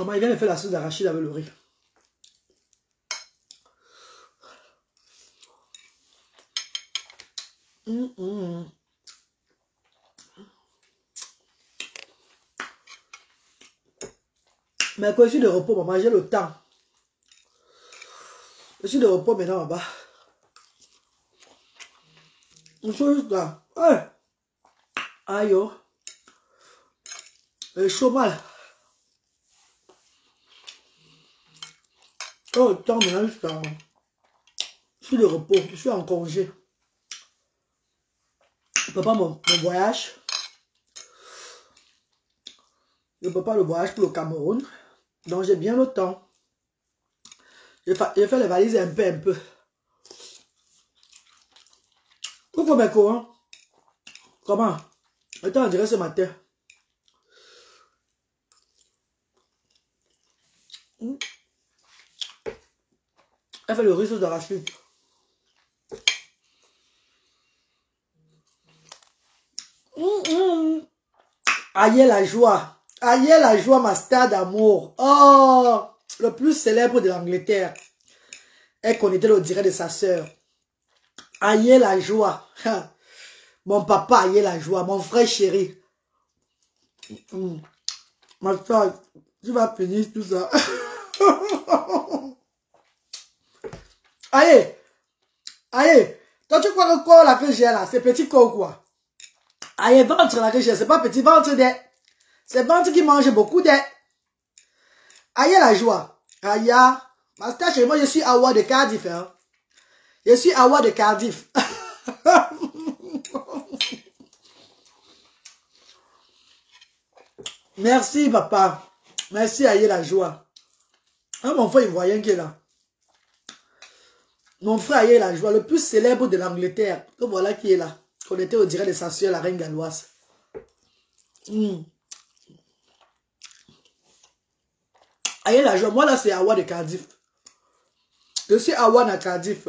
Maman, il vient de faire la sauce d'arachide avec le riz. Mais quand je suis de repos, maman, j'ai le temps. Je suis de repos maintenant là-bas. Je suis juste là. Ouais. Aïe, oh. Chaud mal. Oh, le temps maintenant, je suis de repos. Je suis en congé. Je peux pas mon voyage. Je peux pas le voyage pour le Cameroun. Donc j'ai bien le temps. J'ai fait les valises un peu. Pourquoi mes courants? Comment? Attends, on dirait ce matin. Elle fait le riz de l'arachide. Aïe la joie. Aïe la joie, ma star d'amour. Oh, le plus célèbre de l'Angleterre. Elle connaissait le direct de sa sœur. Aïe la joie. Mon papa aïe la joie. Mon frère chéri. Ma soeur, tu vas finir tout ça. Aïe. Aïe. Toi, tu crois que quoi là que j'ai là? C'est petit corps quoi? Aïe, ventre là que j'ai. C'est pas petit ventre de. C'est ventre qui mange beaucoup de. Aïe la joie. Aïe. Ma star chez moi, je suis Awa de Cardiff. Hein? Je suis Awa de Cardiff. Merci, papa. Merci, aïe la joie. Ah, mon frère ivoirien qui est là. Mon frère aïe la joie, le plus célèbre de l'Angleterre. Donc voilà qui est là. On était au direct de sa soeur, la reine galloise. Aïe la joie. Moi là, c'est Awa de Cardiff. Je suis Awa de Cardiff.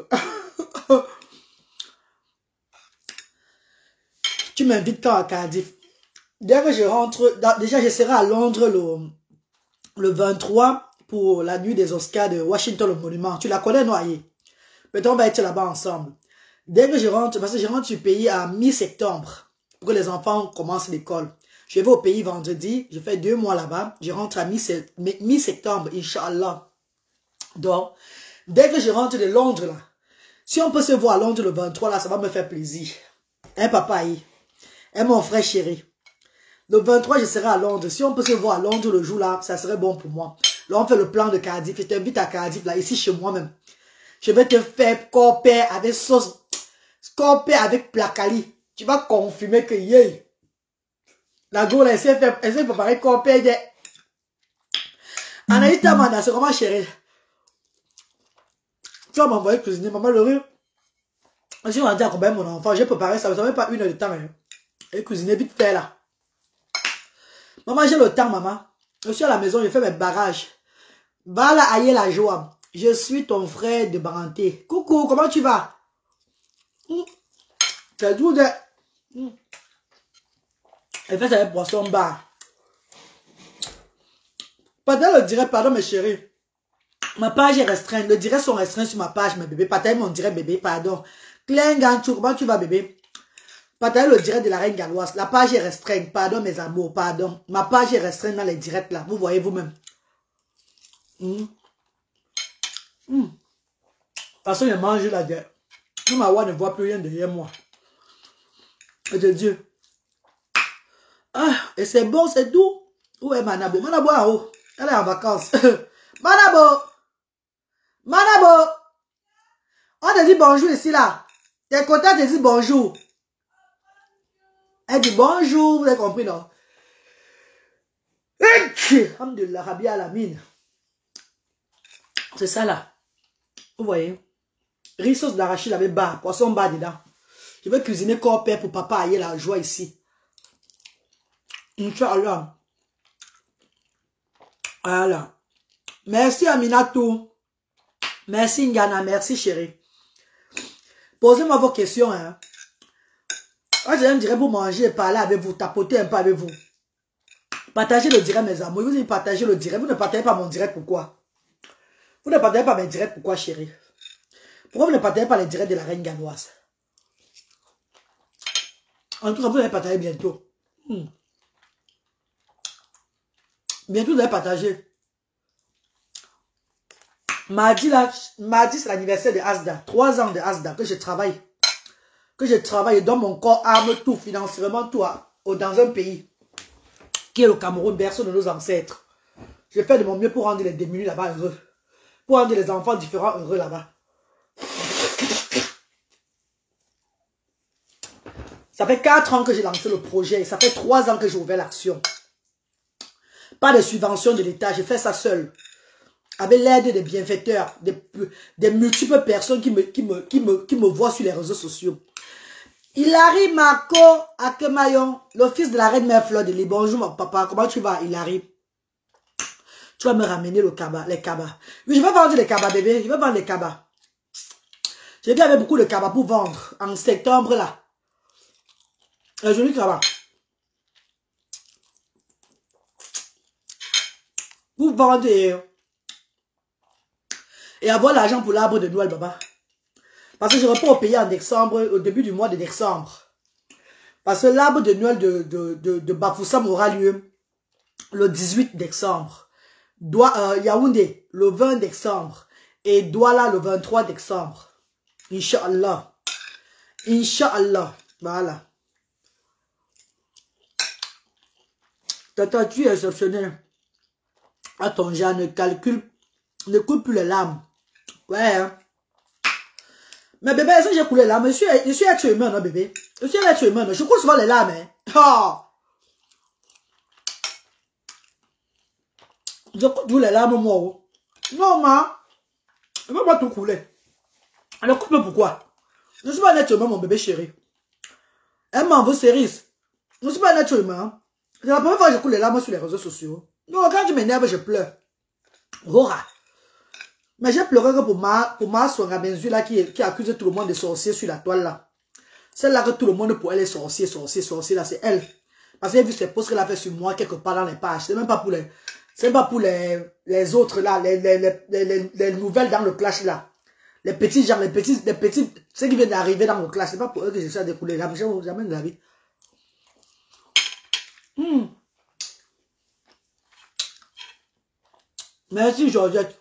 Tu m'invites quand à Cardiff? Dès que je rentre, déjà je serai à Londres le 23 pour la nuit des Oscars de Washington, le monument. Tu la connais, Noyer? Peut-être on va être là-bas ensemble. Dès que je rentre, parce que je rentre du pays à mi-septembre, pour que les enfants commencent l'école. Je vais au pays vendredi, je fais 2 mois là-bas, je rentre à mi-septembre, Inch'Allah. Donc, dès que je rentre de Londres, là, si on peut se voir à Londres le 23, là, ça va me faire plaisir. Hein, papa? Hein, mon frère chéri? Le 23, je serai à Londres. Si on peut se voir à Londres le jour là, ça serait bon pour moi. Là, on fait le plan de Cardiff. Je t'invite à Cardiff, là, ici chez moi même. Je vais te faire corpé avec sauce, corpé avec placali. Tu vas confirmer que yé. La go, là, elle s'est préparée corpé de. Anaïta Manda, c'est comment chérie? Tu vas m'envoyer cuisiner, maman, le riz. Je suis rendu à combien mon enfant? J'ai préparé ça, ça ne fait pas 1 heure de temps. Hein. Et cuisiner vite fait là. Maman, j'ai le temps, maman. Je suis à la maison, je fais mes barrages. Bala aïe la joie. Je suis ton frère de Baranté. Coucou, comment tu vas? C'est tout de. Elle fait ça avec poisson bar. Pendant le direct, pardon mes chéris. Ma page est restreinte. Le direct sont restreints sur ma page, mes bébés. Partagez mon direct, bébé, pardon. Clenganchou, comment tu vas, bébé? Partagez le direct de la reine galloise. La page est restreinte. Pardon, mes amours, pardon. Ma page est restreinte dans les directs là. Vous voyez vous-même. Parce que je mange là derrière. Ma voix ne voit plus rien derrière moi. Et de Dieu. Ah, et c'est bon, c'est doux. Où est Manabo? Manabo en haut. Elle est en vacances. Manabo! Manabo! On te dit bonjour ici là. T'es content de dire bonjour. Elle dit bonjour, vous avez compris non? Alhamdulillah, Rabbi Alamine. C'est ça là. Vous voyez? Riz sauce d'arachide avec bar, poisson bar dedans. Je vais cuisiner corpé pour papa aille la joie ici. Inch'Allah. Voilà. Merci Aminatou. Merci Ngana, merci chérie. Posez-moi vos questions. Hein. Moi, je dirais pour manger, parler avec vous, tapoter un peu avec vous. Partagez le direct, mes amours. Vous dites partagez le direct. Vous ne partagez pas mon direct, pourquoi? Vous ne partagez pas mes directs, pourquoi, chérie? Pourquoi vous ne partagez pas les directs de la reine ganoise? En tout cas, vous allez partager bientôt. Bientôt, vous allez partager. Mardi, c'est l'anniversaire de Asda. 3 ans de Asda que je travaille. Que je travaille dans mon corps, arme, tout, financièrement, tout, dans un pays qui est le Cameroun, berceau de nos ancêtres. Je fais de mon mieux pour rendre les démunis là-bas heureux. Pour rendre les enfants différents heureux là-bas. Ça fait 4 ans que j'ai lancé le projet. Ça fait 3 ans que j'ai ouvert l'action. Pas de subvention de l'État. Je fais ça seul. Avec l'aide des bienfaiteurs. Des multiples personnes qui me voient sur les réseaux sociaux. Hilary Marco Akemayon, le fils de la reine mère Fleur de Lys. Bonjour mon papa. Comment tu vas, Hilary? Tu vas me ramener les cabas. Oui, je vais vendre les cabas, bébé. Je vais vendre les cabas. J'ai bien avec beaucoup de cabas pour vendre. En septembre, là. Un joli cabas. Pour vendre et avoir l'argent pour l'arbre de Noël, baba. Parce que je repars au pays en décembre, au début du mois de décembre. Parce que l'arbre de Noël de Bafoussam aura lieu le 18 décembre. Yaoundé, le 20 décembre. Et Douala, le 23 décembre. Inch'Allah. Inch'Allah. Voilà. Tata, tu es exceptionnel. Attends, Jean, ne coupe plus les larmes. Ouais, hein. Mais bébé, est-ce que j'ai coulé les larmes? Je suis être humain, non, bébé? Je suis être humain, non? Je coule souvent les larmes, hein. Oh. Je coupe tous les larmes, moi. Oh. Non, ma. Je ne vais pas tout couler. Alors, coupe pourquoi? Je ne suis pas un être humain, mon bébé chéri. Elle m'en veut cerises. Je ne suis pas un être humain. C'est la première fois que je coule les larmes sur les réseaux sociaux. Non, quand tu m'énerves, je pleure. Rora. Mais j'ai pleuré que pour ma soeur à mes yeux là qui accuse tout le monde de sorcier sur la toile là. Celle-là que tout le monde pour elle est sorcier là, c'est elle. Parce qu'elle a vu ses posts qu'elle a fait sur moi quelque part dans les pages. C'est même pas pour les autres là, les nouvelles dans le clash là. Les petits gens, ceux qui viennent d'arriver dans le clash. C'est pas pour eux que j'essaie de couler là. Jamais de la vie. Merci Georgette.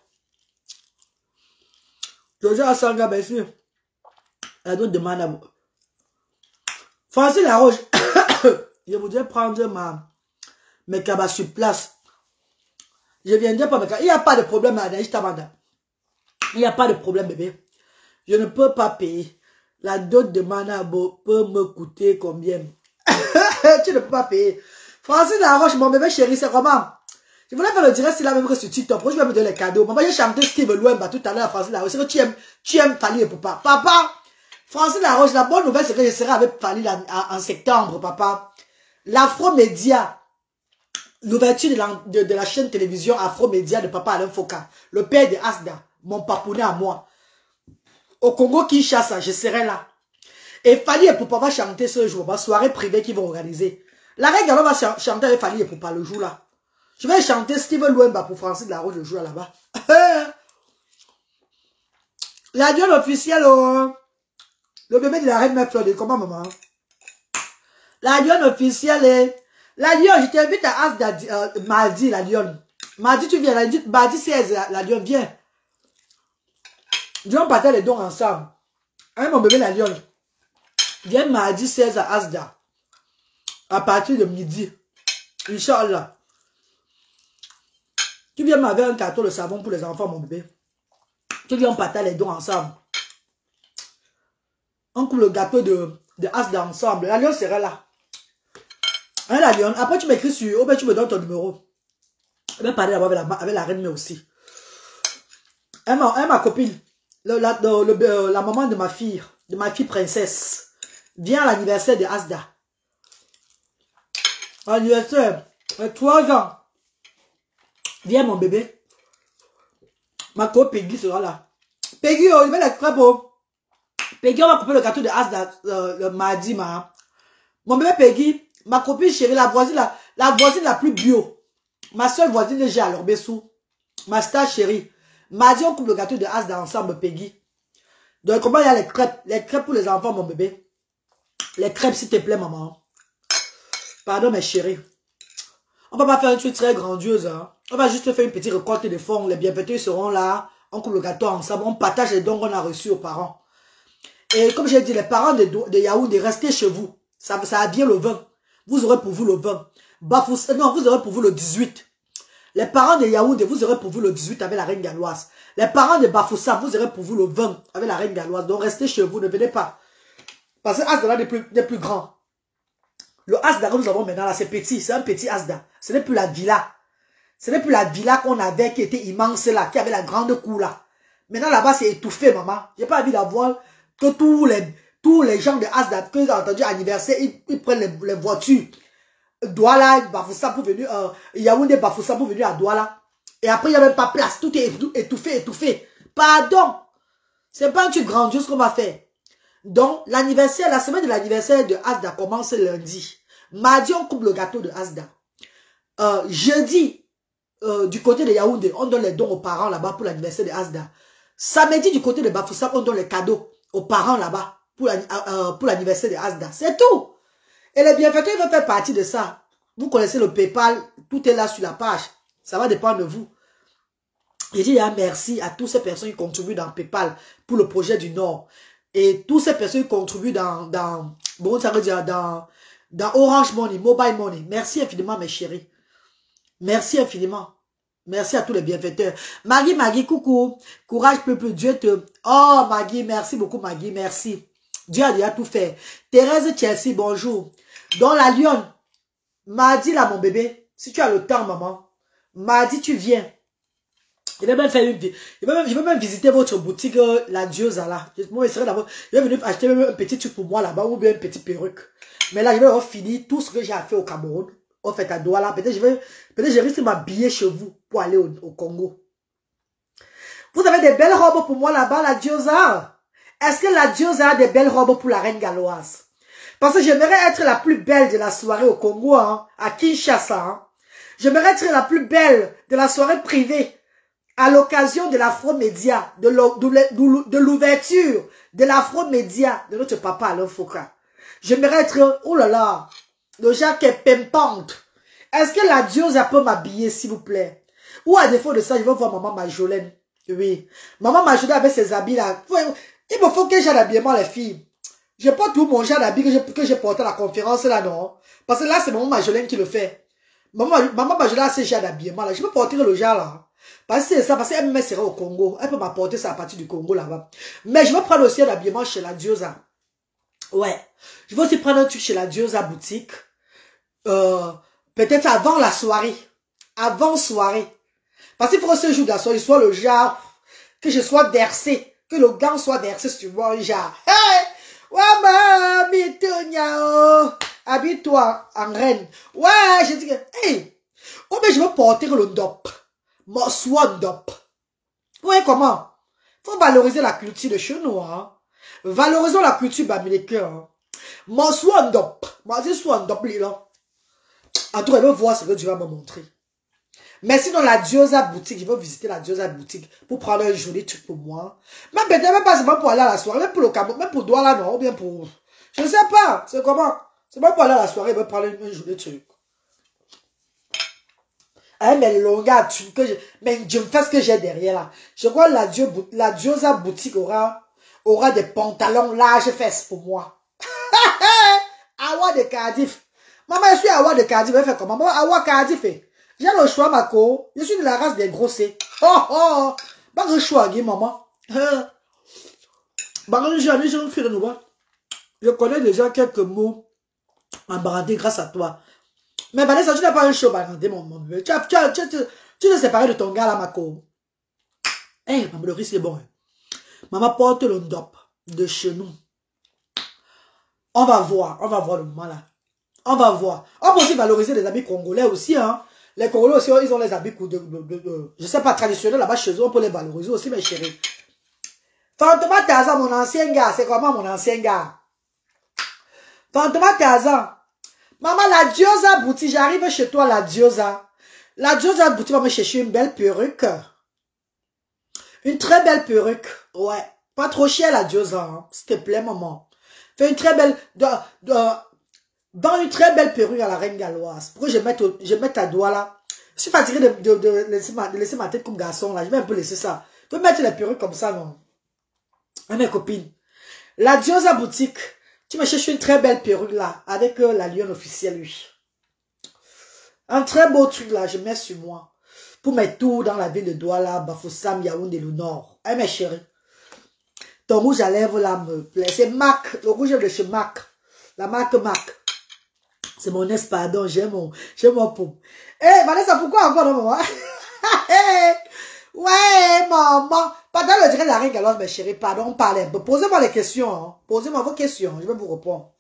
Georgette Asanga, merci. Elle doit demander à moi. Francine Laroche, je voudrais prendre mes cabas sur place. Je viendrai pas mes cabas. Il n'y a pas de problème à Anaïs Tabanda. Il n'y a pas de problème, bébé. Je ne peux pas payer. La dot de Manabo peut me coûter combien? Tu ne peux pas payer. Francine Laroche, mon bébé chéri, c'est comment? Je voulais faire le direct, c'est la même que sur TikTok. Pourquoi je vais me donner les cadeaux? Maman, j'ai chanté Steve Louemba tout à l'heure à Francine Laroche. C'est que tu aimes Fali et papa. Papa, Francine Laroche, la bonne nouvelle, c'est que je serai avec Fali en septembre, papa. L'Afro-Média, l'ouverture de la chaîne télévision Afro-Média de papa Alain Foka, le père de Asda, mon papounet à moi. Au Congo Kinshasa, je serai là. Et Fali et papa va chanter ce jour, ma soirée privée qu'ils vont organiser. La reine Gallo va chanter avec Fali et papa le jour là. Je vais chanter Steven Louemba pour Francine Laroche le jour là-bas. La lionne officielle, le bébé de la reine mère Fleur de comment maman? La lionne officielle est... La lionne, je t'invite à Asda mardi, la lionne. Mardi, tu viens, mardi 16, la lionne, viens. Viens partager les dons ensemble. Hein, mon bébé, la lionne. Viens mardi 16 à Asda. À partir de midi. Inch'Allah. Tu viens m'avoir un carton de savon pour les enfants, mon bébé. Tu viens partager les dons ensemble. On coupe le gâteau de Asda ensemble. La lionne sera là. Hein, la lionne. Après, tu m'écris sur... Oh, ben, tu me donnes ton numéro. Je vais parler avec la reine, mais aussi. Ma copine. La maman de ma fille princesse. Vient à l'anniversaire de Asda. Anniversaire. 3 ans. Viens, mon bébé. Ma copine Peggy sera là. Peggy, oh, il va être très beau. Peggy, on va couper le gâteau de Asda le mardi, ma. Mon bébé Peggy, ma copine chérie, la voisine, La voisine la plus bio. Ma seule voisine de j'ai à l'Orbessou. Ma star chérie. M'a dit on coupe le gâteau de Asda ensemble, Peggy. Donc, comment il y a les crêpes? Les crêpes pour les enfants, mon bébé. Les crêpes, s'il te plaît, maman. Pardon, mes chéris. On va pas faire un truc très grandiose. Hein. On va juste faire une petite récolte de fonds. Les bienfaiteurs seront là. On coupe le gâteau ensemble. On partage les dons qu'on a reçus aux parents. Et comme j'ai dit, les parents de Yaoundé, restez chez vous. Ça vient le 20. Vous aurez pour vous le 20. Bafoussam, non, vous aurez pour vous le 18. Les parents de Yaoundé, vous aurez pour vous le 18 avec la reine galloise. Les parents de Bafoussam, vous aurez pour vous le 20 avec la reine galloise. Donc restez chez vous, ne venez pas. Parce que Asda n'est plus grand. Le Asda que nous avons maintenant là, c'est petit. C'est un petit Asda. Ce n'est plus la villa. Ce n'est plus la villa qu'on avait qui était immense là, qui avait la grande cour là. Maintenant là-bas, c'est étouffé, maman. J'ai pas envie d'avoir que tous les gens de Asda que j'ai entendu anniversaire, ils prennent les voitures. Douala, Bafoussam pour venir, Yaoundé, Bafoussam pour venir à Douala. Et après, il n'y a même pas place. Tout est étouffé. Pardon. C'est pas un truc grandiose qu'on va faire. Donc, l'anniversaire, la semaine de l'anniversaire de Asda commence lundi. Mardi, on coupe le gâteau de Asda. Jeudi, du côté de Yaoundé, on donne les dons aux parents là-bas pour l'anniversaire de Asda. Samedi, du côté de Bafoussam, on donne les cadeaux aux parents là-bas pour l'anniversaire de Asda. C'est tout. Et les bienfaiteurs vont faire partie de ça. Vous connaissez le PayPal, tout est là sur la page. Ça va dépendre de vous. Je dis merci à toutes ces personnes qui contribuent dans PayPal pour le projet du Nord. Et toutes ces personnes qui contribuent dans Orange Money, Mobile Money. Merci infiniment, mes chéris. Merci infiniment. Merci à tous les bienfaiteurs. Maggie, coucou. Courage, peuple, Dieu te... Oh, Maggie, merci beaucoup, Maggie, merci. Dieu a déjà tout fait. Thérèse Chelsea, bonjour. Dans la Lyon, mardi là, mon bébé, si tu as le temps, maman, mardi, tu viens. Je vais même faire je vais même visiter votre boutique, la Diosa là. Je vais venir acheter même un petit truc pour moi là-bas, ou bien une petite perruque. Mais là, je vais finir tout ce que j'ai à faire au Cameroun. En fait, à Douala. Peut-être je risque de m'habiller chez vous pour aller au Congo. Vous avez des belles robes pour moi là-bas, la Diosa. Est-ce que la Diosa a des belles robes pour la reine galloise? Parce que j'aimerais être la plus belle de la soirée au Congo, hein, à Kinshasa. Hein. J'aimerais être la plus belle de la soirée privée à l'occasion de l'Afro-Média, de l'ouverture de l'Afro-Média de notre papa Alain Foucault. J'aimerais être, oh là là, le genre qui est pimpante. Est-ce que la Diosa peut m'habiller, s'il vous plaît? Ou à défaut de ça, je vais voir maman Majolène. Oui. Maman Majolène avec ses habits là. Il me faut que j'ai l'habillement, les filles. Je n'ai pas tout mon genre d'habit que j'ai porté à la conférence là, non. Parce que là, c'est maman Majolène qui le fait. Maman Majolène a ses genres d'habillement là. Je peux porter le genre là. Parce que c'est ça, parce qu'elle me sera au Congo. Elle peut m'apporter ça à partir du Congo là-bas. Mais je vais prendre aussi un habillement chez la Diosa. Ouais. Je vais aussi prendre un truc chez la Diosa boutique. Peut-être avant la soirée. Avant soirée. Parce qu'il faut que ce jour de la soirée soit le genre que je sois versé. Que le gant soit versé sur moi, genre. Hey! Ouais, habite-toi, habite-toi en reine. Ouais, je dis que, hey! Oh, mais je veux porter le ndop. Mon swan ndop. Ouais, comment? Faut valoriser la culture de chez nous, hein. Valorisons la culture bamileke, hein. Mon swan ndop. Moi, je swan ndop, là. En tout cas, je veux voir ce que tu vas me montrer. Mais sinon, la Diosa boutique, je vais visiter la Diosa boutique pour prendre un joli truc pour moi. Même peut-être même pas seulement pour aller à la soirée, même pour le Cameroun, même pour Douala, non, ou bien pour... Je ne sais pas, c'est comment. C'est pas pour aller à la soirée, je vais prendre un joli truc. Ah, mais le gars, mais je me fais ce que j'ai derrière là. Je crois que la Diosa boutique aura des pantalons larges fesses pour moi. Awa de Cardiff. Maman, je suis Awa de Cardiff, elle fait comment? Maman, Awa Cardiff, j'ai le choix, Mako. Je suis de la race des grossés. Oh, oh. Pas le choix, maman. Je connais déjà quelques mots en barandé grâce à toi. Mais Vanessa, tu n'as pas un show barandé, mon bébé. Tu t'es séparé de ton gars, là, Mako. Eh, maman, le riz, c'est bon. Maman porte le ndop de chez nous. On va voir le moment là. On va voir. On peut aussi valoriser les habits congolais aussi, hein. Les Congolais aussi, ils ont les habits je sais pas, traditionnels là-bas chez eux, on peut les valoriser aussi, mes chéris. Fantoma Tarzan, mon ancien gars, c'est comment mon ancien gars? Fantoma Tarzan. Maman, la Diosa boutique, j'arrive chez toi, la Diosa. La Diosa boutique va me chercher une belle perruque. Une très belle perruque. Ouais. Pas trop cher, la Diosa. Hein. S'il te plaît, maman. Fais une très belle... Dans une très belle perruque à la reine galloise. Pourquoi je mette ta doigt là? Je suis fatigué de laisser ma tête comme garçon là. Je vais un peu laisser ça. Tu peux mettre les perruques comme ça, non? À mes copines. La Diosa boutique. Tu me cherches une très belle perruque là. Avec la lionne officielle, lui. Un très beau truc là. Je mets sur moi. Pour mettre tout dans la ville de Douala, Bafoussam, Yaoundé, le Nord. Eh mes chéris. Ton rouge à lèvres là me plaît. C'est MAC. Le rouge de chez MAC. La marque MAC. C'est mon espadon, j'ai mon pomme. Eh, Vanessa, pourquoi encore, non, maman? Ouais, maman. Pendant le direct de la reine galloise, mes chéris, pardon, parlez. Posez-moi les questions. Hein. Posez-moi vos questions, je vais vous répondre.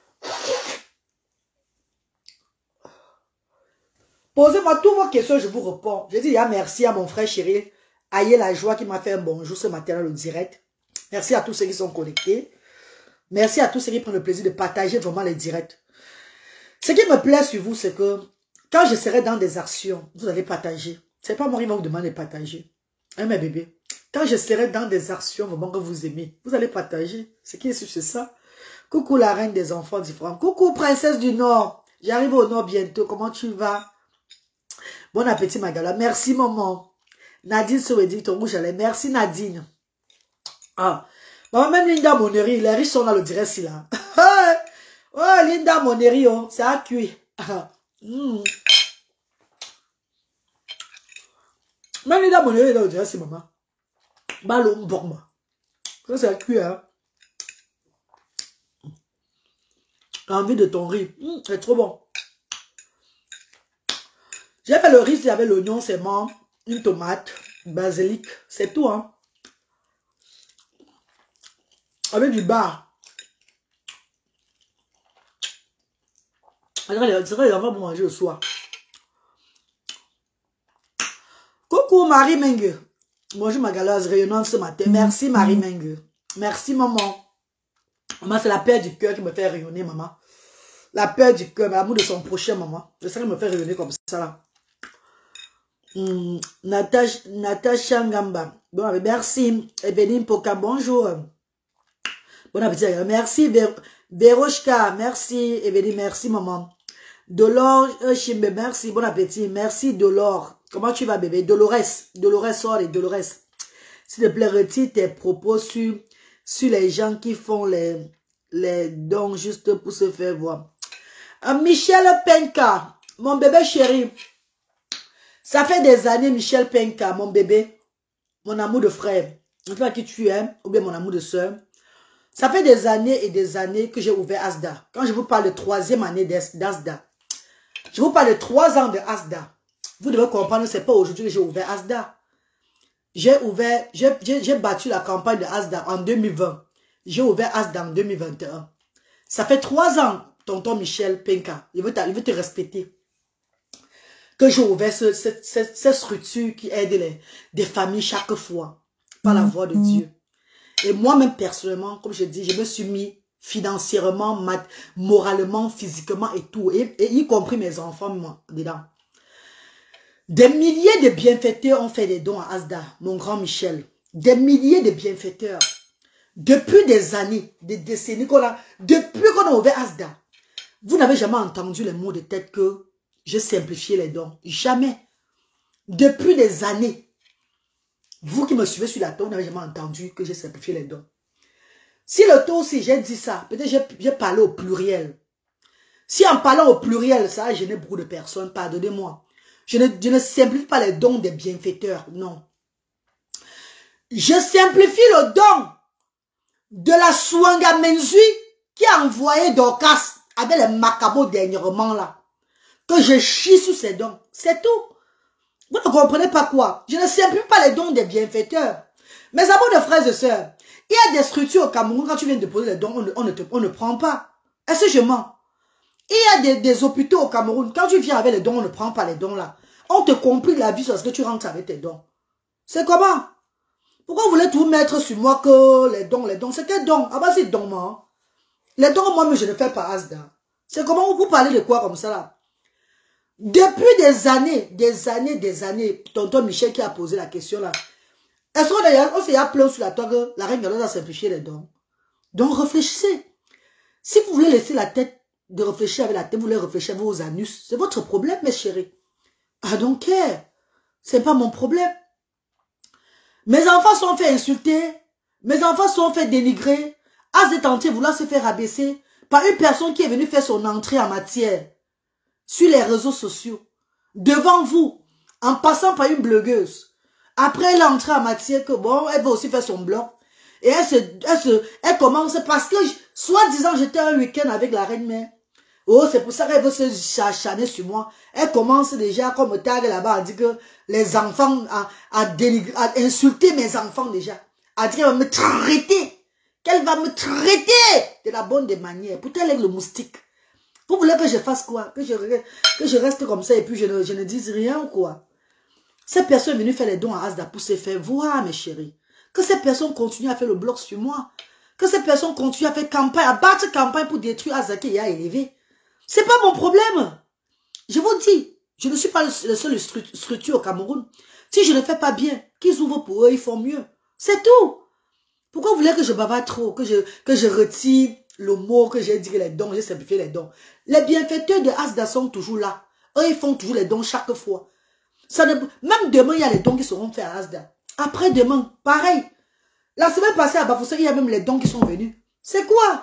Posez-moi toutes vos questions, je vous réponds. Je dis, merci à mon frère chéri, Aïe la joie qui m'a fait un bonjour ce matin dans le direct. Merci à tous ceux qui sont connectés. Merci à tous ceux qui prennent le plaisir de partager vraiment les directs. Ce qui me plaît sur vous, c'est que quand je serai dans des actions, vous allez partager. C'est pas moi qui va vous demander de partager. Hein, mes bébés? Quand je serai dans des actions vraiment que vous aimez, vous allez partager. Ce qui est sûr, c'est ça. Coucou la reine des enfants différents. Coucou princesse du Nord. J'arrive au Nord bientôt. Comment tu vas? Bon appétit, Magala. Merci, maman. Nadine Souedi, ton rouge à lèvres. Merci, Nadine. Ah. Maman, même Linda Monnery, les riches sont dans le direct, si là. Oh, Linda Monnery, oh, c'est à cuire. Même Linda Monnery est dans le direct, si maman. Ballon, bon, ça, c'est à cuire, hein. Envie de ton riz. C'est trop bon. J'ai fait le riz, il y avait l'oignon, c'est mort, une tomate, basilic, c'est tout, hein. Avec du bar. C'est vrai, les enfants vont manger le soir. Coucou Marie Mengue. Bonjour ma galeuse rayonnante ce matin. Merci Marie Mengue. Merci maman. Maman, c'est la paix du cœur qui me fait rayonner, maman. La paix du cœur, l'amour de son prochain, maman. C'est ça qui me fait rayonner comme ça là. Natacha Ngamba. Bon, merci. Eveline Poka, bonjour. Bon appétit. Merci Veroshka. Merci Eveline, merci maman. Dolore Chimbe, merci. Bon appétit. Merci Dolore. Comment tu vas bébé? Dolores, sort et Dolores. S'il te plaît, retire tes propos sur les gens qui font les dons juste pour se faire voir. Michel Penka, mon bébé chéri. Ça fait des années, Michel Penka, mon bébé, mon amour de frère. Je ne sais pas qui tu es, ou bien mon amour de soeur. Ça fait des années et des années que j'ai ouvert Asda. Quand je vous parle de 3e année d'Asda, je vous parle de 3 ans de Asda. Vous devez comprendre que ce n'est pas aujourd'hui que j'ai ouvert Asda. J'ai battu la campagne de Asda en 2020. J'ai ouvert Asda en 2021. Ça fait 3 ans, tonton Michel Penka. Il veut te respecter. Que j'ai ouvert cette structure qui aide des familles chaque fois. Par la voix de Dieu. Et moi-même, personnellement, comme je dis, je me suis mis financièrement, moralement, physiquement et tout. Et y compris mes enfants, moi, dedans. Des milliers de bienfaiteurs ont fait des dons à Asda, mon grand Michel. Des milliers de bienfaiteurs. Depuis des années, des décennies depuis qu'on a ouvert Asda, vous n'avez jamais entendu les mots de tête que j'ai simplifié les dons. Jamais. Depuis des années. Vous qui me suivez sur la tour, vous n'avez jamais entendu que j'ai simplifié les dons. Si le tour aussi, j'ai dit ça, peut-être j'ai parlé au pluriel. Si en parlant au pluriel, ça a gêné beaucoup de personnes, pardonnez-moi. Je ne simplifie pas les dons des bienfaiteurs, non. Je simplifie le don de la Souanga Menzui qui a envoyé Dorcas avec les macabos dernièrement là. Que je chie sous ces dons. C'est tout. Vous ne comprenez pas quoi? Je ne simplifie pas les dons des bienfaiteurs. Mes amis de frères et sœurs, il y a des structures au Cameroun, quand tu viens de poser les dons, on ne prend pas. Est-ce que je mens? Il y a des hôpitaux au Cameroun, quand tu viens avec les dons, on ne prend pas les dons là. On te complique la vie sur ce que tu rentres avec tes dons. C'est comment? Pourquoi vous voulez tout mettre sur moi que les dons, c'est quel don? Ah bah c'est don, moi. Les dons, moi, mais je ne fais pas Asda. C'est comment vous parlez de quoi comme ça là? Depuis des années, tonton Michel qui a posé la question là. Est-ce qu'on d'ailleurs, on s'est appelé sur la toile que la reine Galoise a simplifié les dons? Donc réfléchissez. Si vous voulez laisser la tête de réfléchir avec la tête, vous voulez réfléchir avec vos anus, c'est votre problème, mes chéris. I don't care. C'est pas mon problème. Mes enfants sont fait insulter. Mes enfants sont fait dénigrer. As de tenter vouloir se faire abaisser par une personne qui est venue faire son entrée en matière sur les réseaux sociaux. Devant vous, en passant par une blogueuse. Après, elle est entrée en matière que bon, elle va aussi faire son blog. Et elle commence parce que, soi-disant, j'étais un week-end avec la reine-mère. Oh, c'est pour ça qu'elle veut se chachaner sur moi. Elle commence déjà, comme tag là-bas, à dire que les enfants, à insulter mes enfants déjà. À dire qu'elle va me traiter. Qu'elle va me traiter de la bonne des manières. Pourtant, elle est le moustique. Vous voulez que je fasse quoi? Que je reste comme ça et puis je ne dise rien ou quoi? Cette personne est venue faire les dons à Asda pour se faire voir, mes chéris. Que cette personne continue à faire le blog sur moi. Que cette personne continue à faire campagne, à battre campagne pour détruire Asda qui a élevé. C'est pas mon problème. Je vous dis, je ne suis pas le seul structure au Cameroun. Si je ne fais pas bien, qu'ils ouvrent pour eux, ils font mieux. C'est tout. Pourquoi vous voulez que je bavard trop, que je retire le mot que j'ai dit, les dons, j'ai simplifié les dons. Les bienfaiteurs de Asda sont toujours là. Eux, ils font toujours les dons chaque fois. Même demain, il y a les dons qui seront faits à Asda. Après demain, pareil. La semaine passée à Bafoussé, il y a même les dons qui sont venus. C'est quoi?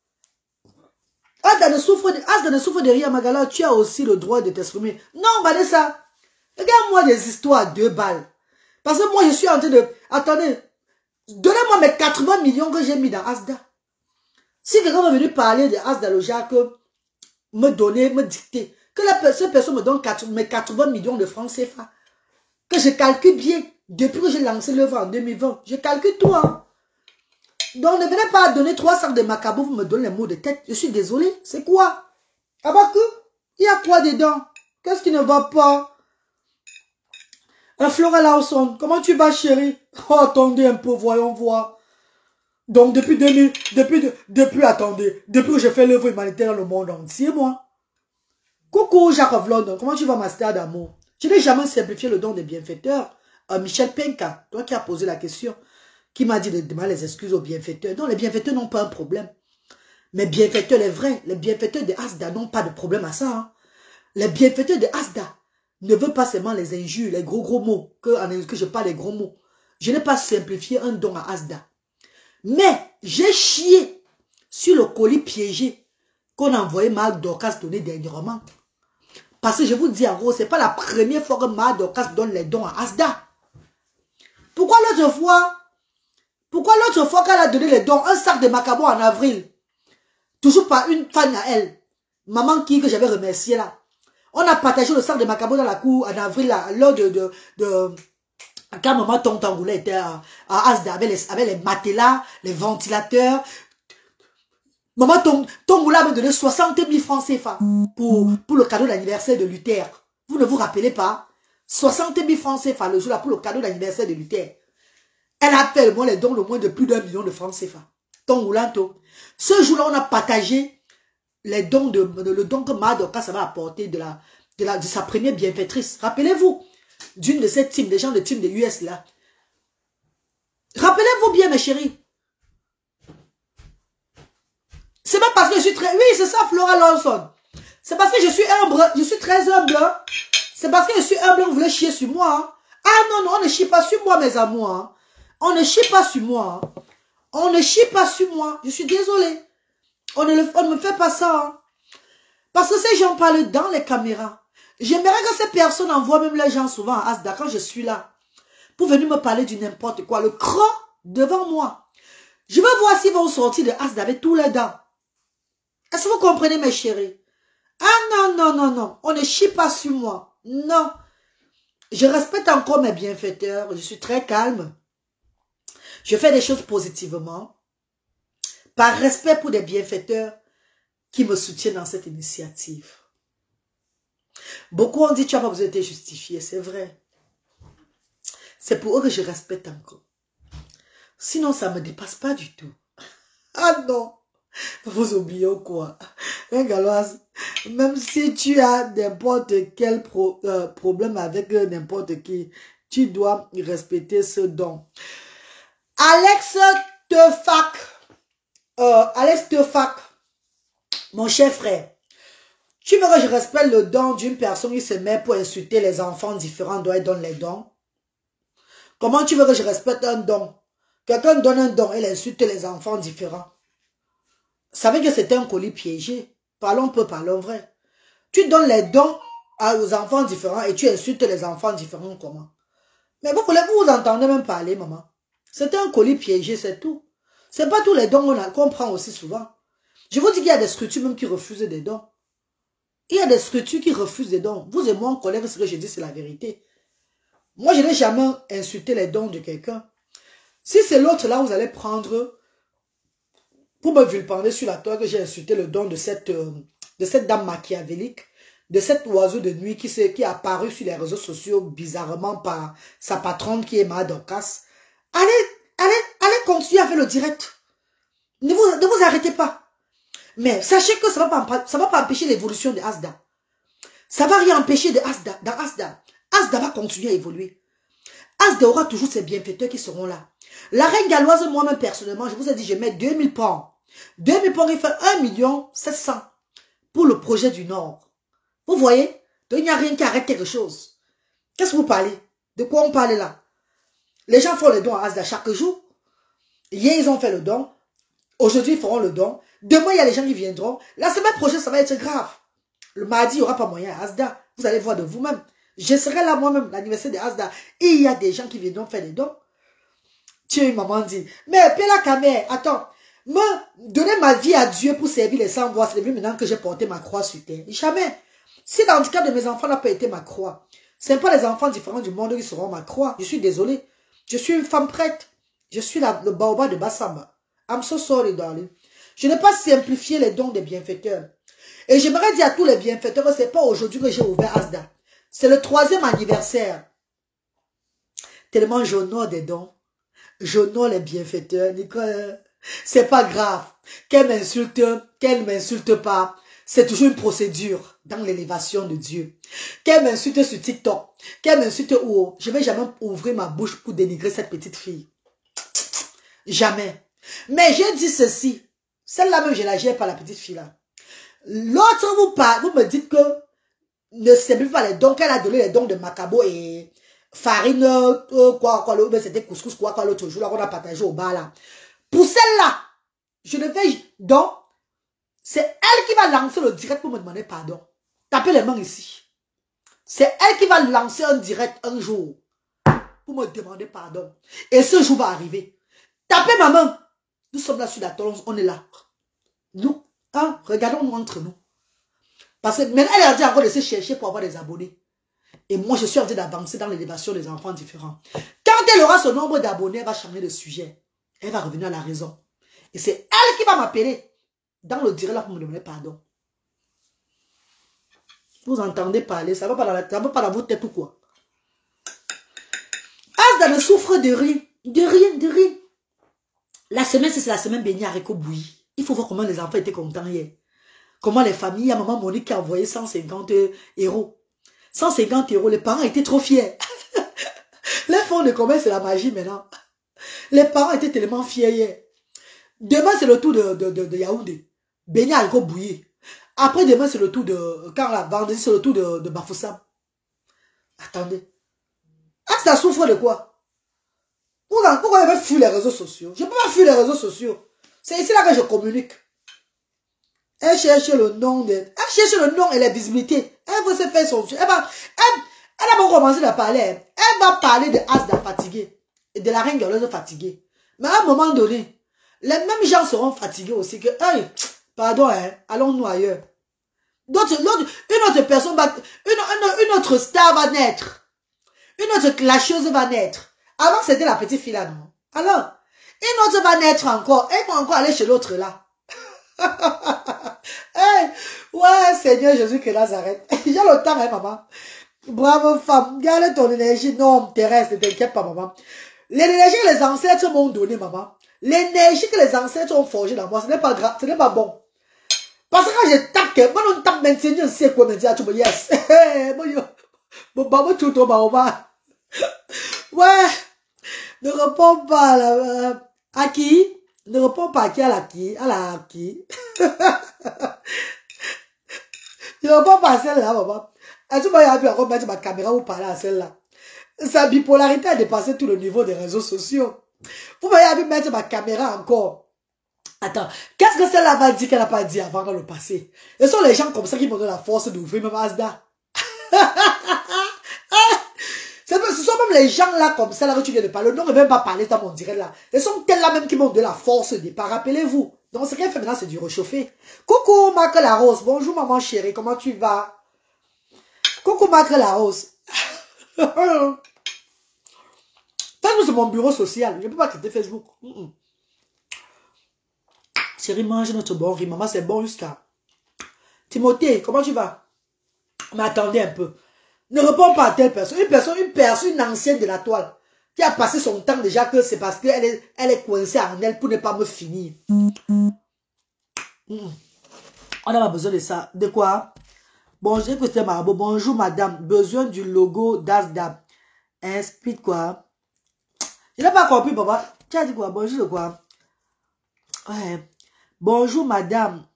Asda ne souffre de rien, Magala. Tu as aussi le droit de t'exprimer. Non, Vanessa. Regarde-moi des histoires à 2 balles. Parce que moi, je suis en train de... Attendez. Donnez-moi mes 80 millions que j'ai mis dans Asda. Si quelqu'un va venir parler de Asda Loja, me donner, me dicter, que cette personne me donne mes 80 millions de francs CFA, que je calcule bien, depuis que j'ai lancé l'œuvre en 2020, je calcule tout. Hein. Donc ne venez pas donner 3 sacs de macabo, vous me donnez les mots de tête. Je suis désolé, c'est quoi? Abakou, il y a quoi dedans? Qu'est-ce qui ne va pas? Flora Lawson, comment tu vas, chérie? Oh, attendez un peu, voyons voir. Donc, depuis que j'ai fait l'œuvre humanitaire dans le monde entier, moi. Coucou, Jacques London, comment tu vas, ma star d'amour? Je n'ai jamais simplifié le don des bienfaiteurs. Michel Penka, toi qui as posé la question, qui m'a dit de demander les excuses aux bienfaiteurs. Non, les bienfaiteurs n'ont pas un problème. Mais bienfaiteurs, les vrais, les bienfaiteurs de Asda n'ont pas de problème à ça. Hein. Les bienfaiteurs de Asda ne veulent pas seulement les injures, les gros mots, que je parle des gros mots. Je n'ai pas simplifié un don à Asda. Mais j'ai chié sur le colis piégé qu'on a envoyé Marc Dorcas donner dernièrement. Parce que je vous dis en gros, ce n'est pas la première fois que Marc Dorcas donne les dons à Asda. Pourquoi l'autre fois qu'elle a donné les dons, un sac de macabo en avril, toujours par une fan à elle, maman qui que j'avais remercié là. On a partagé le sac de macabo dans la cour en avril là, lors quand maman Tontangoula était à Asda avec les matelas, les ventilateurs. Maman Tontangoula m'a donné 60 000 francs CFA pour le cadeau d'anniversaire de Luther. Vous ne vous rappelez pas? 60 000 francs CFA le jour là pour le cadeau d'anniversaire de Luther. Elle a fait les dons le moins de plus d'1 million de francs CFA. Tongoulanto. Ce jour-là, on a partagé les dons le don que Madoka ça va apporter de sa première bienfaitrice. Rappelez-vous d'une de ces teams, des gens de team de US là. Rappelez-vous bien, mes chéris. C'est pas parce que je suis très... Oui, c'est ça, Flora Lawson. C'est parce que je suis humble. Je suis très humble. Hein. C'est parce que je suis humble, vous voulez chier sur moi. Hein. Ah non, on ne chie pas sur moi, mes amours. Hein. On ne chie pas sur moi. Hein. On ne chie pas sur moi. Je suis désolée. On ne me fait pas ça. Hein. Parce que ces gens parlent dans les caméras. J'aimerais que ces personnes envoient même les gens souvent à Asda quand je suis là. Pour venir me parler du n'importe quoi. Le croc devant moi. Je veux voir s'ils vont sortir de Asda avec tous les dents. Est-ce que vous comprenez, mes chéris? Ah non. On ne chie pas sur moi. Non. Je respecte encore mes bienfaiteurs. Je suis très calme. Je fais des choses positivement. Par respect pour des bienfaiteurs qui me soutiennent dans cette initiative. Beaucoup ont dit, tu n'as pas besoin de te justifier. C'est vrai. C'est pour eux que je respecte encore. Sinon, ça ne me dépasse pas du tout. Ah non. Vous oubliez quoi? Galoise, même si tu as n'importe quel problème avec n'importe qui, tu dois respecter ce don. Alex Tefac, mon cher frère, tu veux que je respecte le don d'une personne qui se met pour insulter les enfants différents dont elle donne les dons? Comment tu veux que je respecte un don? Quelqu'un donne un don, elle insulte les enfants différents. Vous savez que c'est un colis piégé. Parlons peu, parlons vrai. Tu donnes les dons aux enfants différents et tu insultes les enfants différents comment? Mais vous entendez même parler, maman. C'est un colis piégé, c'est tout. C'est pas tous les dons qu'on prend aussi souvent. Je vous dis qu'il y a des structures même qui refusent des dons. Il y a des structures qui refusent des dons. Vous et moi, on connaît ce que je dis, c'est la vérité. Moi, je n'ai jamais insulté les dons de quelqu'un. Si c'est l'autre là, vous allez prendre pour me vilipender sur la toile que j'ai insulté le don de cette dame machiavélique, de cet oiseau de nuit qui est apparu sur les réseaux sociaux bizarrement par sa patronne qui est Mad Dorcas. Allez continuer à faire le direct. Ne vous arrêtez pas. Mais sachez que ça va pas empêcher l'évolution de Asda. Ça va rien empêcher de Asda. Dans Asda. Asda va continuer à évoluer. Asda aura toujours ses bienfaiteurs qui seront là. La reine galloise, moi-même personnellement, je vous ai dit, je mets 2000 pounds. 2000 pounds, il fait 1 700 000 pour le projet du Nord. Vous voyez? Donc il n'y a rien qui arrête quelque chose. Qu'est-ce que vous parlez? De quoi on parle là? Les gens font le don à Asda chaque jour. Hier, ils ont fait le don. Aujourd'hui, ils feront le don. Demain, il y a les gens qui viendront. La semaine prochaine, ça va être grave. Le mardi, il n'y aura pas moyen à Asda. Vous allez voir de vous-même. Je serai là moi-même, l'anniversaire de Asda. Et il y a des gens qui viendront faire des dons. Tiens, une maman dit, mais Pela Kamer, attends, me donner ma vie à Dieu pour servir les sans-voix, c'est maintenant que j'ai porté ma croix sur terre. Jamais. Si l'handicap de mes enfants n'a pas été ma croix, ce n'est pas les enfants différents du monde qui seront ma croix. Je suis désolée. Je suis une femme prête. Je suis le baobab de Bassamba. I'm so sorry, darling. Je n'ai pas simplifié les dons des bienfaiteurs. Et j'aimerais dire à tous les bienfaiteurs que ce n'est pas aujourd'hui que j'ai ouvert Asda. C'est le 3e anniversaire. Tellement j'honore des dons. J'honore les bienfaiteurs. C'est pas grave. Qu'elle m'insulte pas. C'est toujours une procédure dans l'élévation de Dieu. Qu'elle m'insulte sur TikTok. Qu'elle m'insulte où. Je ne vais jamais ouvrir ma bouche pour dénigrer cette petite fille. Jamais. Mais je dis ceci. Celle-là même, je la gère pas, la petite fille-là. L'autre, vous me dites que ne simplifie pas les dons, qu'elle a donné les dons de Macabo et farine, c'était couscous, l'autre jour, là, qu'on a partagé au bar, là. Pour celle-là, je ne vais, donc, c'est elle qui va lancer le direct pour me demander pardon. Tapez les mains ici. C'est elle qui va lancer un direct un jour pour me demander pardon. Et ce jour va arriver. Tapez ma main. Nous sommes là sur la tolonge, on est là. Nous, hein, regardons-nous entre nous. Parce que maintenant, elle a dit encore de se chercher pour avoir des abonnés. Et moi, je suis en train d'avancer dans l'élévation des enfants différents. Quand elle aura ce nombre d'abonnés, elle va changer de sujet. Elle va revenir à la raison. Et c'est elle qui va m'appeler dans le direct là pour me demander pardon. Vous entendez parler, ça ne va pas dans votre tête ou quoi? Asda ne souffre de rien. De rien, de rien. La semaine, c'est la semaine bénie haricots bouillis. Il faut voir comment les enfants étaient contents hier. Comment les familles, il y a maman Monique qui a envoyé 150 euros. 150 euros, les parents étaient trop fiers. Les fonds de commerce, c'est la magie maintenant. Les parents étaient tellement fiers hier. Demain, c'est le tour de Yaoundé. Béni haricots bouillis. Après, demain, c'est le tour de... Quand la vendredi, c'est le tour de Bafoussam. Attendez. Asda souffre de quoi? Pourquoi elle veut fuir les réseaux sociaux? Je ne peux pas fuir les réseaux sociaux. C'est ici là que je communique. Elle cherche le nom. Elle cherche le nom et la visibilité. Elle veut se faire son... Elle a pas commencé à parler. Elle va parler de Asda fatigué. Et de la reine galloise fatiguée. Mais à un moment donné, les mêmes gens seront fatigués aussi. Que, hey, pardon, hein, allons-nous ailleurs. Une autre personne va... Une autre star va naître. Une autre clasheuse va naître. Avant, c'était la petite fille là, non? Alors, une autre va naître encore. Elle va encore aller chez l'autre là. Hey, ouais, Seigneur Jésus que Nazareth. J'ai le temps, hein, maman. Bravo femme. Garde ton énergie. Non, Thérèse, ne t'inquiète pas, maman. L'énergie que les ancêtres m'ont donnée, maman. L'énergie que les ancêtres ont forgée dans moi, ce n'est pas grave, ce n'est pas bon. Parce que quand je tape, moi on tape maintenant, c'est quoi maintenant, tu me yes. Bon, bah, tu tombes en bas. Ouais, ne réponds pas là. À qui? Ne réponds pas à qui, à la qui, à la qui. Je ne réponds pas à celle-là, maman. Est-ce que moi, j'ai vu encore mettre ma caméra ou parler à celle-là? Sa bipolarité a dépassé tout le niveau des réseaux sociaux. Vous m'avez vu mettre ma caméra encore. Attends, qu'est-ce que celle-là va dire qu'elle n'a pas dit avant dans le passé? Ce sont les gens comme ça qui m'ont donné la force d'ouvrir même Asda. Ce sont même les gens là comme ça là que tu viens de parler. Non, ne même pas parler dans mon direct là. Ce sont elles là même qui m'ont donné la force de départ. Rappelez-vous. Donc ce qu'elle fait maintenant, c'est du réchauffer. Coucou Marc Larose. Bonjour maman chérie. Comment tu vas? Coucou Marc Larose. Facebook, c'est mon bureau social. Je ne peux pas quitter Facebook. Chérie, mange notre bon riz. Maman, c'est bon jusqu'à. Timothée, comment tu vas? Mais attendez un peu. Ne réponds pas à telle personne. Une ancienne de la toile, qui a passé son temps déjà que c'est parce qu'elle est coincée en elle pour ne pas me finir. On n'a pas besoin de ça. De quoi? Bonjour, Christelle Marabout. Bonjour, madame. Besoin du logo d'Asda. Explique quoi? Je n'ai pas compris, papa. Tu as dit quoi? Bonjour de quoi? Ouais. Bonjour, madame.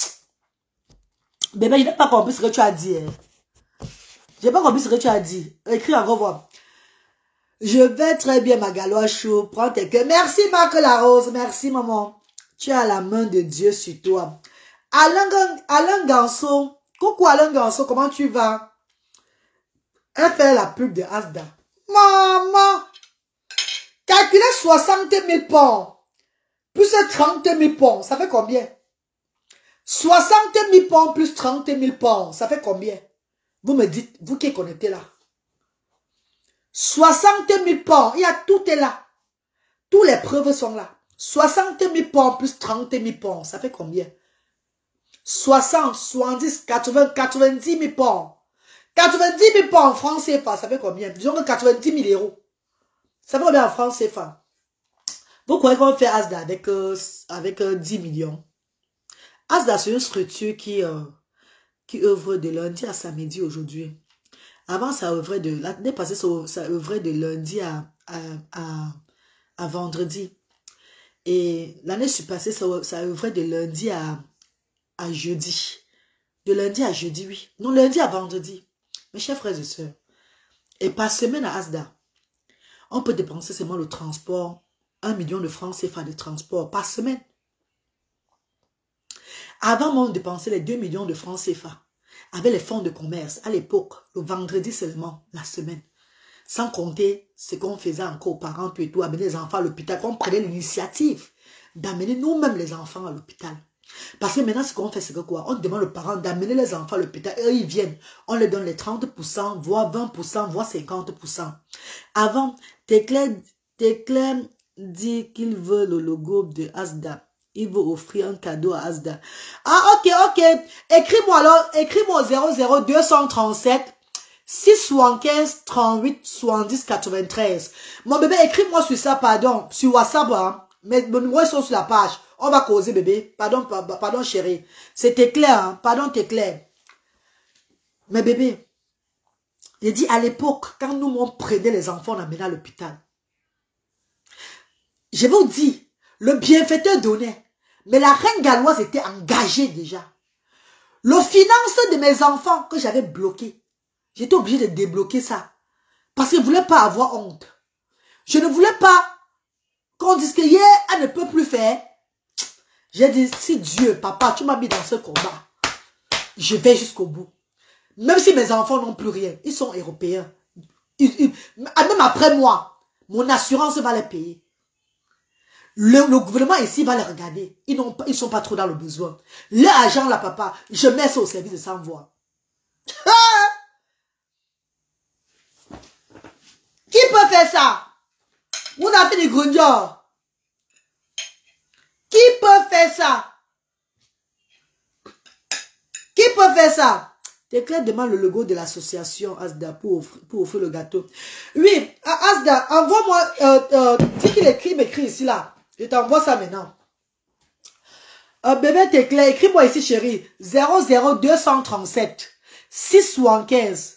Bébé, je n'ai pas compris ce que tu as dit. Hein. Je n'ai pas compris ce que tu as dit. Écris en revoir. Je vais très bien, ma galoche chou. Prends tes cœurs. Merci, Marc Larose. Merci, maman. Tu as la main de Dieu sur toi. Alain Ganso. Coucou, Alain Ganso. Comment tu vas? Elle fait la pub de Asda. Maman. Calculez 60 000 ponts. Plus 30 000 ponts. Ça fait combien? 60 000 ponts plus 30 000 ponts. Ça fait combien? Vous me dites, vous qui êtes connecté là. 60 000 ponts. Il y a tout est là. Toutes les preuves sont là. 60 000 ponts plus 30 000 ponts. Ça fait combien? 60, 70, 80, 90 000 ponts. 90 000 ponts en francs CFA. Ça fait combien? Disons que 90 000 euros. Ça fait combien en francs CFA? Vous croyez qu'on fait Asda avec 10 millions? Asda, c'est une structure qui œuvre de lundi à samedi aujourd'hui. Avant, ça œuvrait l'année passée, ça œuvrait de lundi à vendredi. Et l'année passée, ça œuvrait de lundi à jeudi. De lundi à jeudi, oui. Non, lundi à vendredi. Mes chers frères et sœurs. Et par semaine à Asda, on peut dépenser seulement le transport. 1 million de francs CFA de transport par semaine. Avant, on dépensait les 2 millions de francs CFA avec les fonds de commerce. À l'époque, le vendredi seulement, la semaine. Sans compter ce qu'on faisait encore aux parents, puis tout, amener les enfants à l'hôpital. Qu'on prenait l'initiative d'amener nous-mêmes les enfants à l'hôpital. Parce que maintenant, ce qu'on fait, c'est que quoi? On demande aux parents d'amener les enfants à l'hôpital. Eux, ils viennent. On leur donne les 30%, voire 20%, voire 50%. Avant, Téclair dit qu'il veut le logo de Asda. Il veut offrir un cadeau à Asda. Ah, ok. Écris-moi alors. Écris-moi au 00237 675 38 70 93. Mon bébé, écris-moi sur ça, pardon. Sur WhatsApp, hein. Mais mon numéro est sur la page. On va causer, bébé. Pardon, chérie. C'était clair, hein. Pardon, t'es clair. Mais bébé, j'ai dit à l'époque, quand nous, on prenait les enfants, on amenait à l'hôpital. Je vous dis, le bienfaiteur donnait. Mais la reine galloise était engagée déjà. Le finance de mes enfants que j'avais bloqué, j'étais obligée de débloquer ça. Parce que je ne voulais pas avoir honte. Je ne voulais pas qu'on dise que elle ne peut plus faire. J'ai dit, si Dieu, papa, tu m'as mis dans ce combat, je vais jusqu'au bout. Même si mes enfants n'ont plus rien, ils sont européens. Même après moi, mon assurance va les payer. Le gouvernement ici va les regarder. Ils ne sont pas trop dans le besoin. L'argent là, papa, je mets ça au service de sans voix. Qui peut faire ça? Vous avez des grundiors. Qui peut faire ça? Qui peut faire ça? Téclair demande le logo de l'association Asda pour offrir le gâteau. Oui, Asda, envoie-moi, dis qu'il m'écrit ici là. Je t'envoie ça maintenant. Bébé Téclair, écris-moi ici, chérie. 00237 675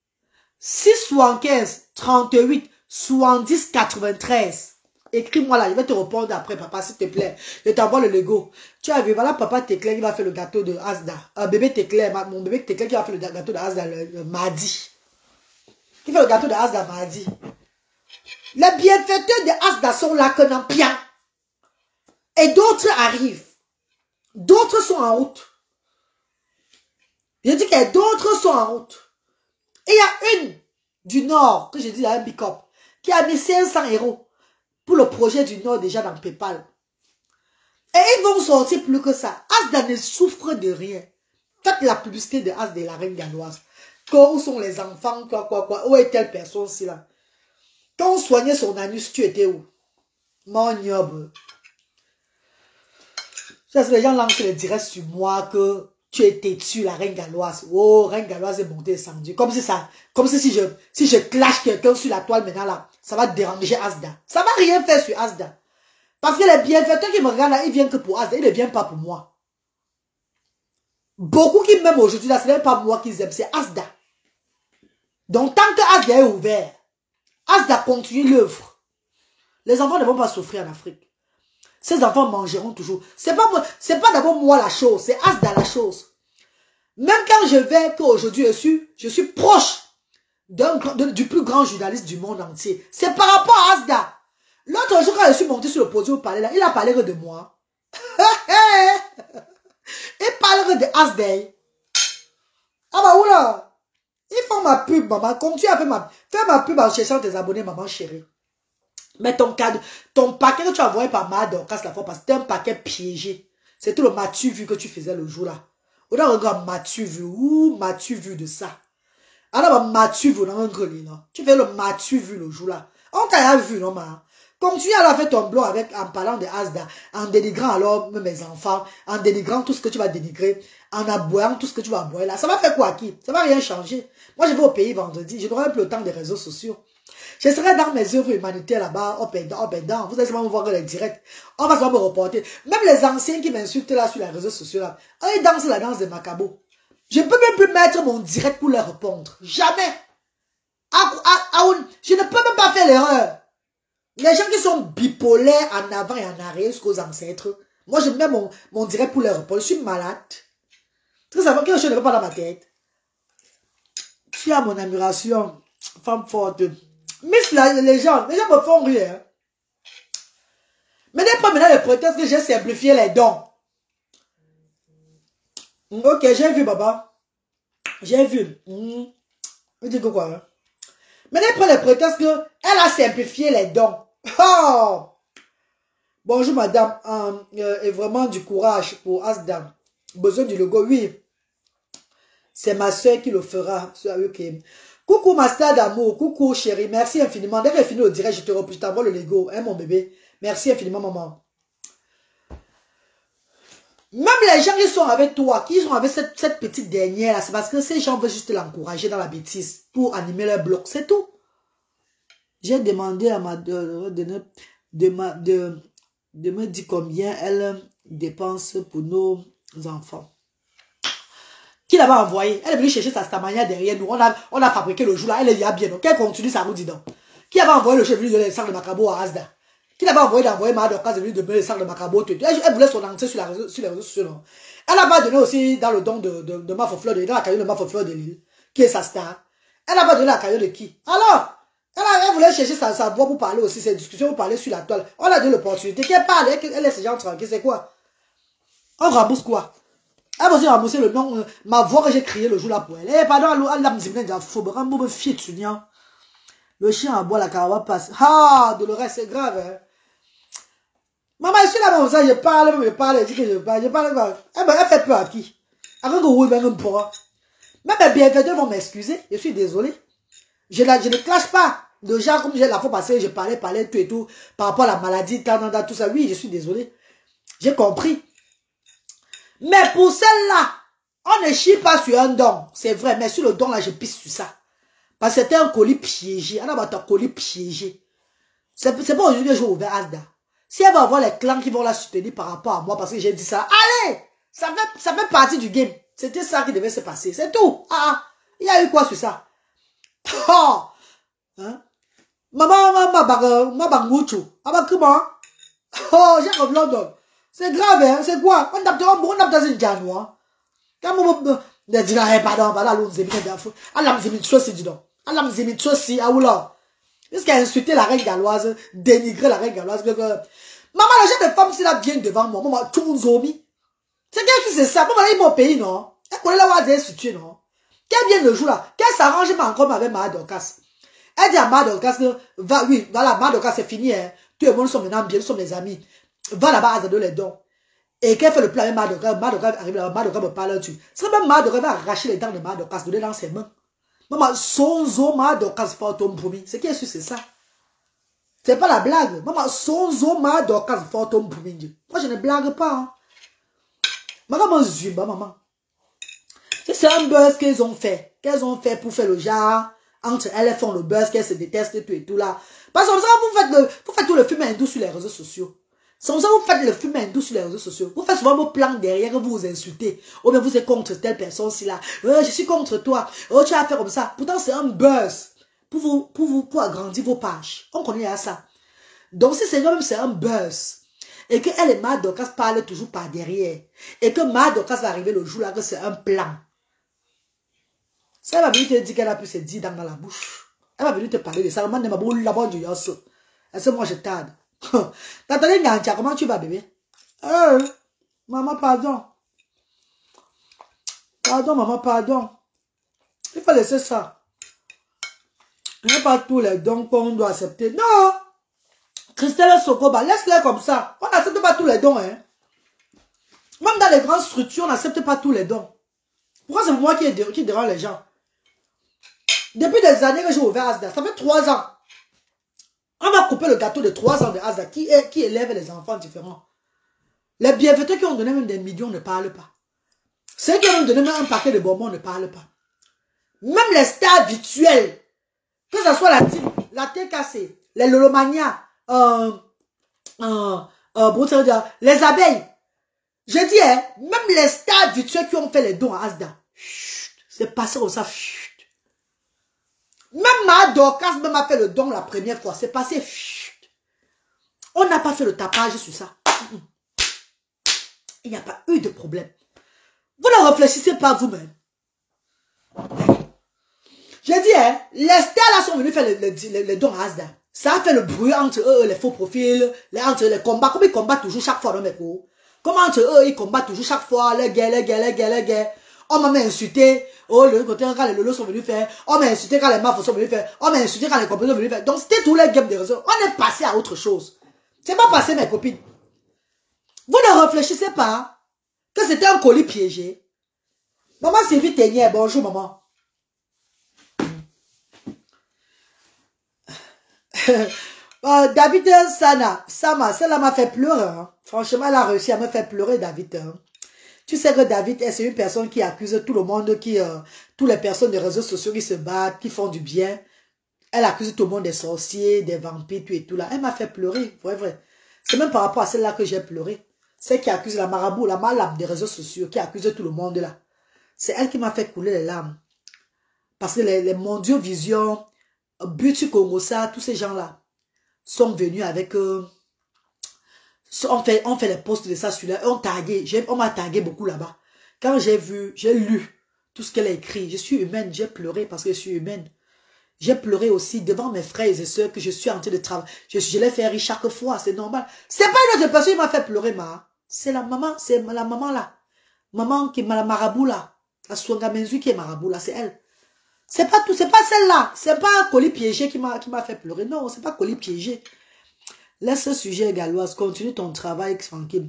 675 38 70 93. Écris-moi là, je vais te répondre après, papa, s'il te plaît. Je t'envoie le Lego. Tu as vu, voilà, papa Téclair qui va faire le gâteau de Asda. Bébé Téclair, mon bébé Téclair qui va faire le gâteau de Asda le mardi. Qui fait le gâteau de Asda mardi. Les bienfaiteurs de Asda sont là que n'en bien. Et d'autres arrivent. D'autres sont en route. Je dis que d'autres sont en route. Et il y a une du Nord, que j'ai dit, il y a un big up, qui a mis 500 € pour le projet du Nord déjà dans PayPal. Et ils vont sortir plus que ça. Asda ne souffre de rien. Faites la publicité de Asda et la reine galloise. Où sont les enfants, quoi. Où est telle personne ci là? Quand on soignait son anus, tu étais où? Mon gnoble. Les gens lancent les directs sur moi que tu es têtu, la reine galloise. Oh, reine galloise est montée descendue. Comme si si je clash quelqu'un sur la toile maintenant là, ça va déranger Asda. Ça va rien faire sur Asda. Parce que les bienfaiteurs qui me regardent là, ils viennent que pour Asda, ils ne viennent pas pour moi. Beaucoup qui m'aiment aujourd'hui là, ce n'est pas moi qu'ils aiment, c'est Asda. Donc tant que Asda est ouvert, Asda continue l'œuvre. Les enfants ne vont pas souffrir en Afrique. Ces enfants mangeront toujours. C'est pas d'abord moi la chose, c'est Asda la chose. Même quand je vais, qu'aujourd'hui je suis proche du plus grand journaliste du monde entier. C'est par rapport à Asda. L'autre jour, quand je suis monté sur le podium, il a parlé de moi. Il parle de Asda. Ah bah oula. Ils font ma pub, maman. Continue à faire ma pub en cherchant tes abonnés, maman chérie. Mais ton paquet que tu as envoyé par Madorcas la fois, parce que c'était un paquet piégé. C'était le m'as-tu vu que tu faisais le jour là. On a regardé m'as-tu vu. Où m'as-tu vu de ça? Alors, m'as-tu vu dans un grenier, non? Tu fais le m'as-tu vu le jour là. On t'a vu, non, ma? Continue à faire ton blog en parlant de Asda, en dénigrant alors mes enfants, en dénigrant tout ce que tu vas dénigrer, en aboyant tout ce que tu vas aboyer là. Ça va faire quoi à qui? Ça va rien changer. Moi, je vais au pays vendredi. Je n'aurai plus le temps des réseaux sociaux. Je serai dans mes œuvres humanitaires là-bas, up and down. Vous allez seulement me voir les directs. On va seulement me reporter. Même les anciens qui m'insultent là sur les réseaux sociaux là, ils dansent la danse des macabos. Je ne peux même plus mettre mon direct pour leur répondre. Jamais. Je ne peux même pas faire l'erreur. Les gens qui sont bipolaires en avant et en arrière jusqu'aux ancêtres, moi je mets mon direct pour leur répondre. Je suis malade. Tout ça, quelque chose ne va pas dans ma tête. Tu as mon admiration, femme forte. Miss les gens me font rire. Mais d'après maintenant les prétextes que j'ai simplifié les dons. Ok, j'ai vu, baba. J'ai vu. Je dis quoi? Hein? Mais d'après les prétextes que elle a simplifié les dons. Oh! Bonjour madame. Et vraiment du courage pour Asda. Besoin du logo, oui. C'est ma soeur qui le fera. Okay. Coucou ma star d'amour, coucou chérie, merci infiniment. Dès que j'ai fini au direct, je t'envoie le Lego, hein mon bébé. Merci infiniment maman. Même les gens qui sont avec toi, qui sont avec cette petite dernière là, c'est parce que ces gens veulent juste l'encourager dans la bêtise pour animer leur bloc, c'est tout. J'ai demandé à ma de me dire combien elle dépense pour nos enfants. Qui l'avait envoyé? Elle est venue chercher sa stamania derrière nous. On a fabriqué le jour là. Elle est bien. Donc, qu'elle continue sa route, dis donc. Qui avait envoyé le chef de les sacs de Macabo à Asda? Qui l'avait d'envoyer Madorcas de donner les sacs de Macabo? Elle voulait son entrée sur les réseaux sociaux. Non? Elle n'a pas donné aussi dans le don de Mafofleur de l'île, dans la carrière de Mafofleur de l'île, qui est sa star. Elle n'a pas donné la carrière de qui? Alors, elle voulait chercher sa voix pour parler aussi, ses discussions pour parler sur la toile. On a donné l'opportunité. Qu'elle parle, elle laisse ces gens tranquilles. C'est quoi? On rembourse quoi? Elle va aussi rembourser le nom, ma voix que j'ai crié le jour là pour elle. Eh, pardon, le chien à bois, la caravane passe. Ah, Dolores, c'est grave. Hein? Maman, je suis là, comme ça, je parle, elle dit que je parle. Eh ben, elle fait peur à qui? Avec que vous, même pour. Même mes bienfaiteurs vont m'excuser. Je suis désolé. Je ne clash pas. De gens comme j'ai la fois passée, je parlais, tout et tout, par rapport à la maladie, tout ça. Oui, je suis désolé. J'ai compris. Mais pour celle-là, on ne chie pas sur un don. C'est vrai, mais sur le don, là, je pisse sur ça. Parce que c'était un colis piégé. On a un colis piégé. C'est pas aujourd'hui que j'ai ouvert Asda. Si elle va avoir les clans qui vont la soutenir par rapport à moi parce que j'ai dit ça, allez, ça fait partie du game. C'était ça qui devait se passer. C'est tout. Ah, il y a eu quoi sur ça? Oh, hein? Maman, ma bangouchou. Ah bah comment? Oh, j'ai comme London. C'est grave, hein? C'est quoi? On tape dans une janois. Quand on me dit, pardon, l'on s'est mis d'infos. Allah me dit, chose, dis donc. Allah me dit, chose, si, ah, oula. Jusqu'à insulter la reine galloise, dénigrer la reine galloise. Maman, la jeune de femme, c'est là bien devant moi. Maman, tout le monde zombie. C'est qu'est-ce que c'est ça? Maman, là, il est mon pays, non? Elle connaît la voix des situés, non? Qu'elle vient le jour là, qu'elle s'arrange pas encore avec Madokas. Elle dit à Madokas que, va, oui, voilà, Madokas, c'est fini, hein. Tout le monde sont maintenant bien, nous sommes des amis. Va là-bas, à les dons. Et qu'elle fait le plan avec Madokas, Madokas arrive là, Madokas me parle dessus. C'est même Madokas va arracher les dents de Madokas, donner dans ses mains. Maman, son zo Madokas fantôme promis. C'est qui c'est ça? C'est pas la blague. Maman, son zo Madokas fantôme promis. Moi, je ne blague pas. Hein. Maman, maman. C'est un buzz qu'elles ont fait. Qu'elles ont fait pour faire le genre. Entre elles font le buzz, qu'elles se détestent et tout et tout là. Parce que vous faites tout le film hindou sur les réseaux sociaux. C'est comme ça que vous faites le film hindou sur les réseaux sociaux. Vous faites souvent vos plans derrière, vous vous insultez. Ou bien vous êtes contre telle personne-ci là. Je suis contre toi. Oh, tu as fait comme ça. Pourtant, c'est un buzz. Pour agrandir vos pages. On connaît à ça. Donc, si c'est même c'est un buzz. Et que elle et Madokas parlent toujours par derrière. Et que Madokas va arriver le jour là que c'est un plan. Ça, elle va venir te dire qu'elle a pu se dire dans la bouche. Elle va venir te parler de ça. Moi, je tarde. T'attendais, Nyantia, comment tu vas, bébé? Maman, pardon. Pardon, maman, pardon. Il faut laisser ça. Il n'y a pas tous les dons qu'on doit accepter. Non! Christelle Sokoba, laisse-les comme ça. On n'accepte pas tous les dons, hein. Même dans les grandes structures, on n'accepte pas tous les dons. Pourquoi c'est moi qui dérange les gens? Depuis des années que j'ai ouvert Asda, ça fait 3 ans. On va couper le gâteau de 3 ans de Asda qui élève les enfants différents. Les bienfaiteurs qui ont donné même des millions ne parlent pas. Ceux qui ont donné même un paquet de bonbons ne parlent pas. Même les stars virtuelles, que ce soit la TKC, les Lolomania, les abeilles. Je dis, hein, même les stars virtuelles qui ont fait les dons à Asda, c'est passé comme ça. Même Madokas même a fait le don la première fois. C'est passé. On n'a pas fait le tapage sur ça. Il n'y a pas eu de problème. Vous ne réfléchissez pas vous-même. J'ai dit, hein, les stars là sont venus faire les dons à Asda. Ça a fait le bruit entre eux, les faux profils, entre les combats. Comme ils combattent toujours chaque fois dans mes cours. Comment entre eux, ils combattent toujours chaque fois, les gays. On m'a insulté. Oh, le côté quand les lolos sont venus faire. On m'a insulté quand les mafos sont venus faire. On m'a insulté quand les copines sont venus faire. Donc, c'était tous les games de réseau. On est passé à autre chose. C'est pas passé, mes copines. Vous ne réfléchissez pas que c'était un colis piégé. Maman Sylvie Ténière, bonjour, maman. David Sama, celle-là m'a fait pleurer. Hein. Franchement, elle a réussi à me faire pleurer, David. Hein. Tu sais que David, c'est une personne qui accuse tout le monde, toutes les personnes des réseaux sociaux qui se battent, qui font du bien. Elle accuse tout le monde des sorciers, des vampires, tout et tout là. Elle m'a fait pleurer, vrai. C'est même par rapport à celle-là que j'ai pleuré. Celle qui accuse la marabout, la malade des réseaux sociaux, qui accuse tout le monde là. C'est elle qui m'a fait couler les larmes. Parce que les mondiaux Vision, Beauty Congo, ça, tous ces gens-là sont venus avec... on fait les posts de ça sur là, on m'a tagué beaucoup là-bas. Quand j'ai lu tout ce qu'elle a écrit, je suis humaine, j'ai pleuré parce que je suis humaine. J'ai pleuré aussi devant mes frères et sœurs que je suis en train de travailler. Je les fais rire chaque fois, c'est normal. C'est pas une autre personne qui m'a fait pleurer, c'est la maman là. Maman qui est la marabout là. La Swangamenzu qui est marabout là, c'est elle. C'est pas celle-là. C'est pas un colis piégé qui m'a fait pleurer. Non, c'est pas colis piégé. Laisse ce sujet, Galloise. Continue ton travail tranquille.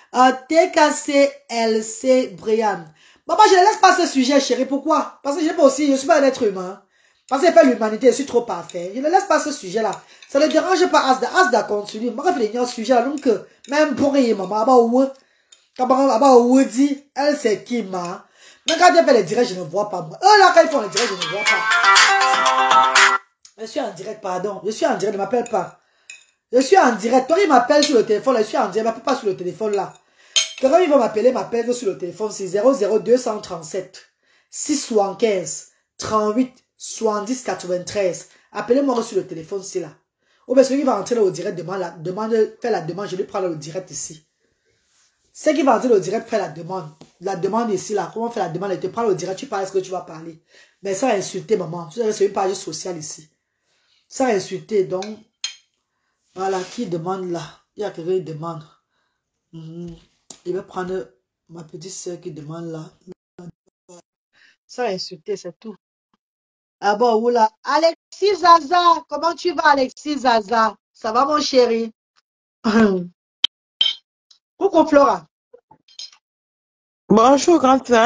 TKCLC Brian. Maman, je ne laisse pas ce sujet, chérie. Pourquoi? Parce que je suis pas un être humain. Parce que fait l'humanité, je suis trop parfait. Je ne laisse pas ce sujet-là. Ça ne dérange pas Asda. Asda continue. Moi, je fais un sujet donc même pour rien, maman. Elle, c'est qui, ma? Mais quand elle fait les directs, je ne vois pas, moi. Eux, là, quand ils font les directs, je ne vois pas. Je suis en direct, pardon. Je suis en direct, ne m'appelle pas. Je suis en direct. Toi, il m'appelle sur le téléphone, là. Je suis en direct. Il m'appelle pas sur le téléphone, là. Quand il va m'appeler, m'appelle sur le téléphone. C'est 00237 675 38 70 93. Appelez-moi sur le téléphone, c'est là. Ou bien celui qui va entrer au direct, fait la demande. Je lui prends le direct ici. C'est qui va entrer au direct, fait la demande. La demande ici, là. Comment faire la demande? Il te prend au direct, tu parles ce que tu vas parler. Mais sans insulter, maman. C'est une page sociale ici. Sans insulter, donc. Voilà, qui demande là? Il y a quelqu'un qui demande. Il va prendre ma petite soeur qui demande là. Sans insulter, c'est tout. Ah bon, oula. Alexis Zaza, comment tu vas, Alexis Zaza? Ça va, mon chéri? Coucou, Flora. Bonjour, grande sœur.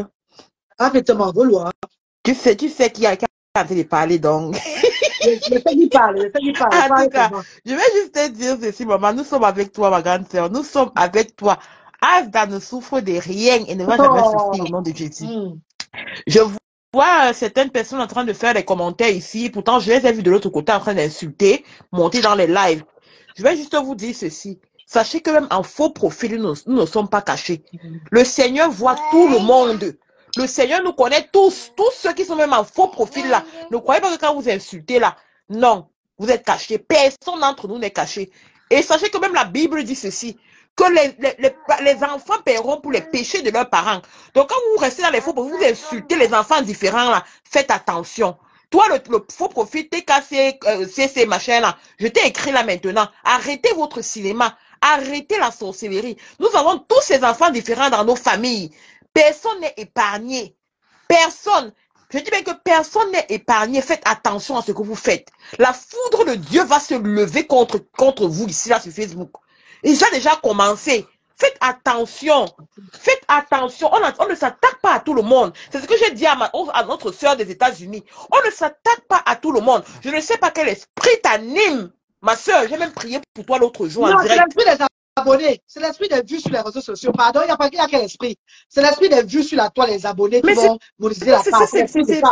Ah, mais tu m'en vouloir. Tu sais qui a envie de parler donc. Je fais lui parler, je fais lui parler. En tout Parle cas, comment? je vais juste te dire ceci, maman. Nous sommes avec toi, ma grande sœur. Nous sommes avec toi. Asda ne souffre de rien et ne va jamais souffrir au Oh. nom de Jésus. Je vois certaines personnes en train de faire des commentaires ici. Pourtant, je les ai vus de l'autre côté en train d'insulter, monter dans les lives. Je vais juste vous dire ceci. Sachez que même en faux profil, nous ne sommes pas cachés. Le Seigneur voit tout le monde. Le Seigneur nous connaît tous. Tous ceux qui sont même en faux profil là. Ne croyez pas que quand vous insultez là, non, vous êtes cachés. Personne d'entre nous n'est caché. Et sachez que même la Bible dit ceci, que les enfants paieront pour les péchés de leurs parents. Donc, quand vous restez dans les faux profils, vous insultez les enfants différents, là, faites attention. Toi, le faux profil, TKC, CC, machin, là, je t'ai écrit là maintenant. Arrêtez votre cinéma. Arrêtez la sorcellerie. Nous avons tous ces enfants différents dans nos familles. Personne n'est épargné. Personne. Je dis bien que personne n'est épargné. Faites attention à ce que vous faites. La foudre de Dieu va se lever contre vous ici, là, sur Facebook. Et ça a déjà commencé. Faites attention. Faites attention. On ne s'attaque pas à tout le monde. C'est ce que j'ai dit à notre sœur des États-Unis. On ne s'attaque pas à tout le monde. Je ne sais pas quel esprit t'anime. Ma sœur, j'ai même prié pour toi l'autre jour en Non, c'est direct. l'esprit des abonnés. C'est l'esprit des vues sur les réseaux sociaux. Pardon, il n'y a pas quel esprit. C'est l'esprit des vues sur la toile, les abonnés qui vont monétiser la page. Ça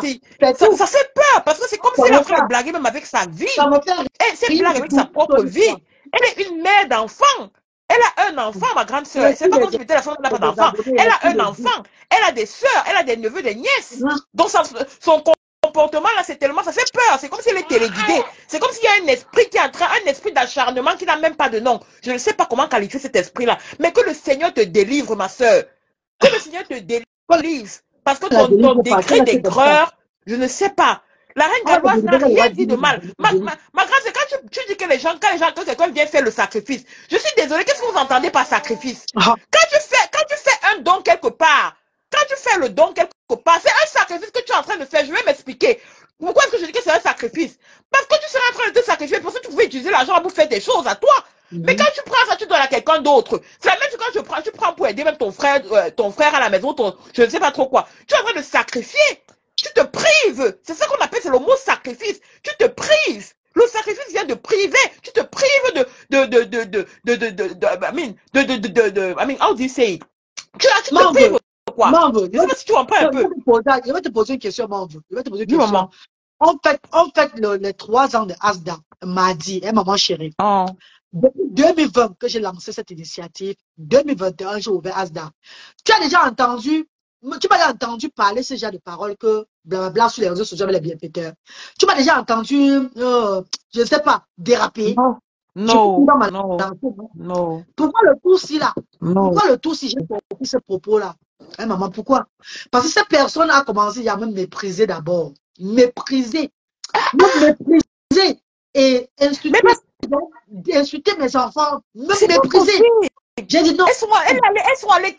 fait peur parce que c'est comme si elle est en train de blaguer même avec sa vie. Elle blague avec sa propre vie. Elle est une mère d'enfant. Elle a un enfant, ma grande sœur. C'est pas comme si la femme n'a pas d'enfant. Elle a un enfant. Elle a des sœurs. Elle a des neveux, des nièces. Donc son comportement là, c'est tellement, ça fait peur. C'est comme si elle est téléguidée. C'est comme s'il y a un esprit qui est en train, un esprit d'acharnement qui n'a même pas de nom. Je ne sais pas comment qualifier cet esprit-là. Mais que le Seigneur te délivre, ma sœur. Que le Seigneur te délivre. Parce que ton décret d'aigreur, je ne sais pas. La reine galloise n'a rien dit de mal. Ma grâce, c'est quand tu dis que quand quelqu'un vient faire le sacrifice, je suis désolée, qu'est-ce que vous entendez par sacrifice? Quand tu fais un don quelque part, quand tu fais le don quelque part, c'est un sacrifice que tu es en train de faire. Je vais m'expliquer. Pourquoi est-ce que je dis que c'est un sacrifice? Parce que tu seras en train de te sacrifier, parce que tu pouvais utiliser l'argent pour faire des choses à toi. Mais quand tu prends ça, tu donnes à quelqu'un d'autre. C'est la même chose quand tu prends pour aider même ton frère à la maison, je ne sais pas trop quoi. Tu es en train de sacrifier. Tu te prives. C'est ça qu'on appelle, c'est le mot sacrifice. Tu te prives. Le sacrifice vient de priver. Tu te prives how do you say? Tu te prives quoi? Je sais pas si tu comprends un peu. Je vais te poser une question, Manve. Je vais te poser une question. On fait les 3 ans de Asda, mardi, maman chérie. Depuis 2020 que j'ai lancé cette initiative, 2021, j'ai ouvert Asda. Tu m'as déjà entendu parler ce genre de paroles que blablabla sur les réseaux sociaux avec les bienfaiteurs. Tu m'as déjà entendu, je ne sais pas, déraper. Non. Pourquoi le tout-ci là? Pourquoi le tout-ci j'ai compris ce propos-là? Hein, maman, pourquoi? Parce que cette personne a commencé à me mépriser d'abord. Mépriser. Mépriser. Et insulter mes enfants. Me mépriser. J'ai dit non. Elles sont allées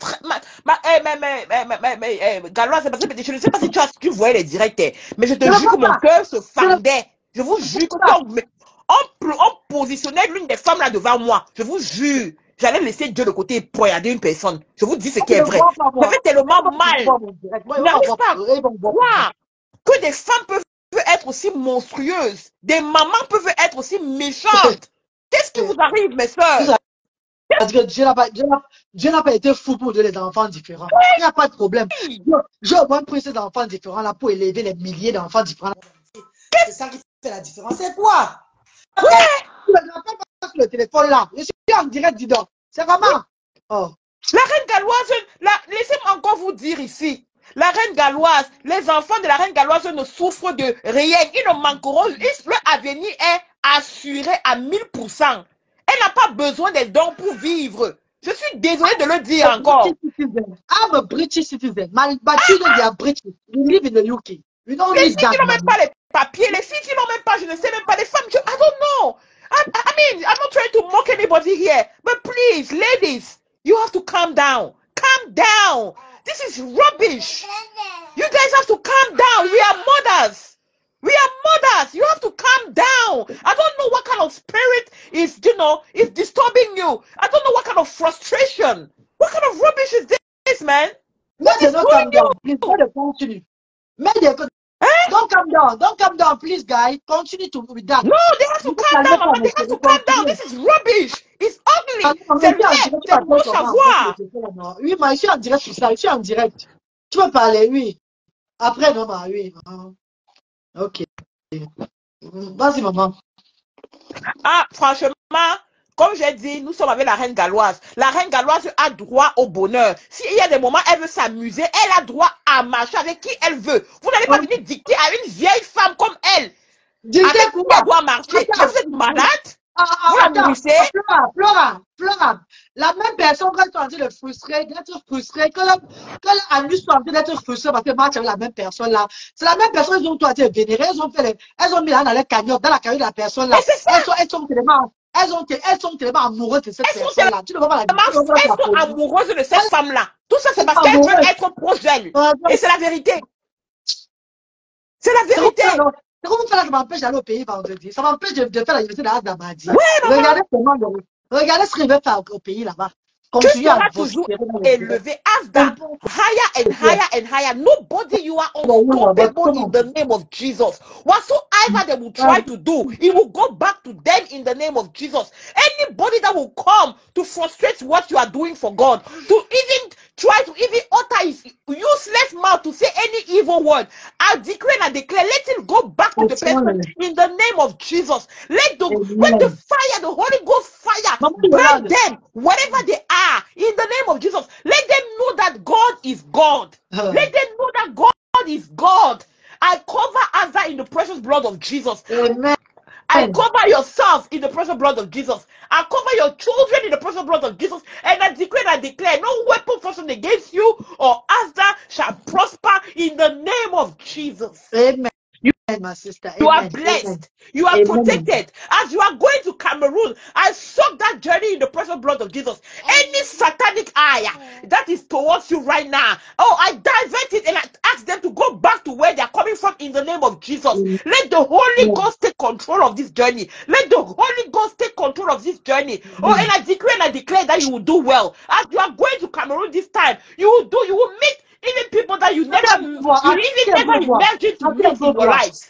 Galois, c'est parce que je ne sais pas si tu voyais les directs, mais je te jure que mon cœur se fendait. Je vous jure que on positionnait l'une des femmes là devant moi. Je vous jure. J'allais laisser Dieu de côté et poignarder une personne. Je vous dis ce qui est vrai. Ça fait tellement mal. N'arrive pas à croire que des femmes peuvent être aussi monstrueuses. Des mamans peuvent être aussi méchantes. Qu'est-ce qui vous arrive, mes soeurs? Parce que Dieu n'a pas été fou pour donner des enfants différents. Il n'y a pas de problème. J'ai au moins pris ces enfants différents là pour élever les milliers d'enfants différents. C'est ça qui fait la différence. C'est quoi? Ouais. sur le téléphone là. Je suis en direct, dis donc. C'est vraiment. Oh. La reine galloise, laissez-moi encore vous dire ici. La reine galloise, les enfants de la reine galloise ne souffrent de rien. Ils ne manqueront. Leur avenir est assuré à 1000%. Elle n'a pas besoin des dons pour vivre. Je suis désolée de le dire encore. I'm a British citizen. My children, they are British. We live in the UK. We don't Les need filles qui that. n'ont même pas les papiers, les filles qui n'ont même pas, je ne sais même pas, les femmes, I don't know. I mean, I'm not trying to mock anybody here, but please, ladies, you have to calm down. Calm down. This is rubbish. You guys have to calm down. We are mothers. We are mothers. You have to calm down. I don't know what kind of spirit is, is disturbing you. I don't know what kind of frustration. What kind of rubbish is this, man? What is doing you? Please, continue. Don't calm down. Don't calm down, please, guys. Continue to with that. No, they have to calm down, Mama. They have to calm down. This is rubbish. It's ugly. C'est laid. C'est beau savoir. Oui, mais je suis en direct sur ça. Je suis en direct. Tu peux parler, oui. Après, non, bah, oui. Ok. Vas-y, maman. Ah, franchement, comme j'ai dit, nous sommes avec la reine galloise. La reine galloise a droit au bonheur. S'il y a des moments, elle veut s'amuser, elle a droit à marcher avec qui elle veut. Vous n'allez pas venir dicter à une vieille femme comme elle. Avec qui elle doit marcher. Mais vous êtes malade? Vous la nourrissez? Flora. La même personne quand tu es en train de frustrer, d'être frustrée, que l'année soit en train d'être frustrée parce que marche avec la même personne là. C'est la même personne qui ont toi été vénérée, elles ont mis là dans la cagnotte de la personne là. Elles sont tellement amoureuses de cette personne là. Tu ne vois pas la différence. Elles sont amoureuses de cette femme là. Tout ça c'est parce qu'elles veulent être proches d'elle. Et c'est la vérité. C'est la vérité. C'est comme ça que ça m'empêche d'aller au pays vendredi. Ça m'empêche de faire la université de Damadi. Oui, Regardez ce qu'il veut faire au pays là-bas. Tu seras toujours élevé. Asda, higher and higher and higher. Nobody, you are unstoppable in the name of Jesus. Whatsoever they will try to do, it will go back to them in the name of Jesus. Anybody that will come to frustrate what you are doing for God, to even try to even utter his useless mouth to say any evil word, I declare and declare, let it go back to the person in the name of Jesus. Let the fire, the Holy Ghost fire, burn them, whatever they are, in the name of Jesus. Let them know that God is God. Let them know that God is God. I cover Azza in the precious blood of Jesus. Amen. I cover yourself in the precious blood of Jesus. I cover your children in the precious blood of Jesus. And I declare, no weapon fashioned against you or Azza shall prosper in the name of Jesus. Amen. My sister. You are blessed. You are protected. As you are going to Cameroon, I soak that journey in the precious blood of Jesus. Any satanic eye that is towards you right now, I divert it and I ask them to go back to where they are coming from in the name of Jesus. Let the Holy Ghost take control of this journey. Let the Holy Ghost take control of this journey. And I declare that you will do well. As you are going to Cameroon this time, you will meet even people that you never imagined to meet in your life.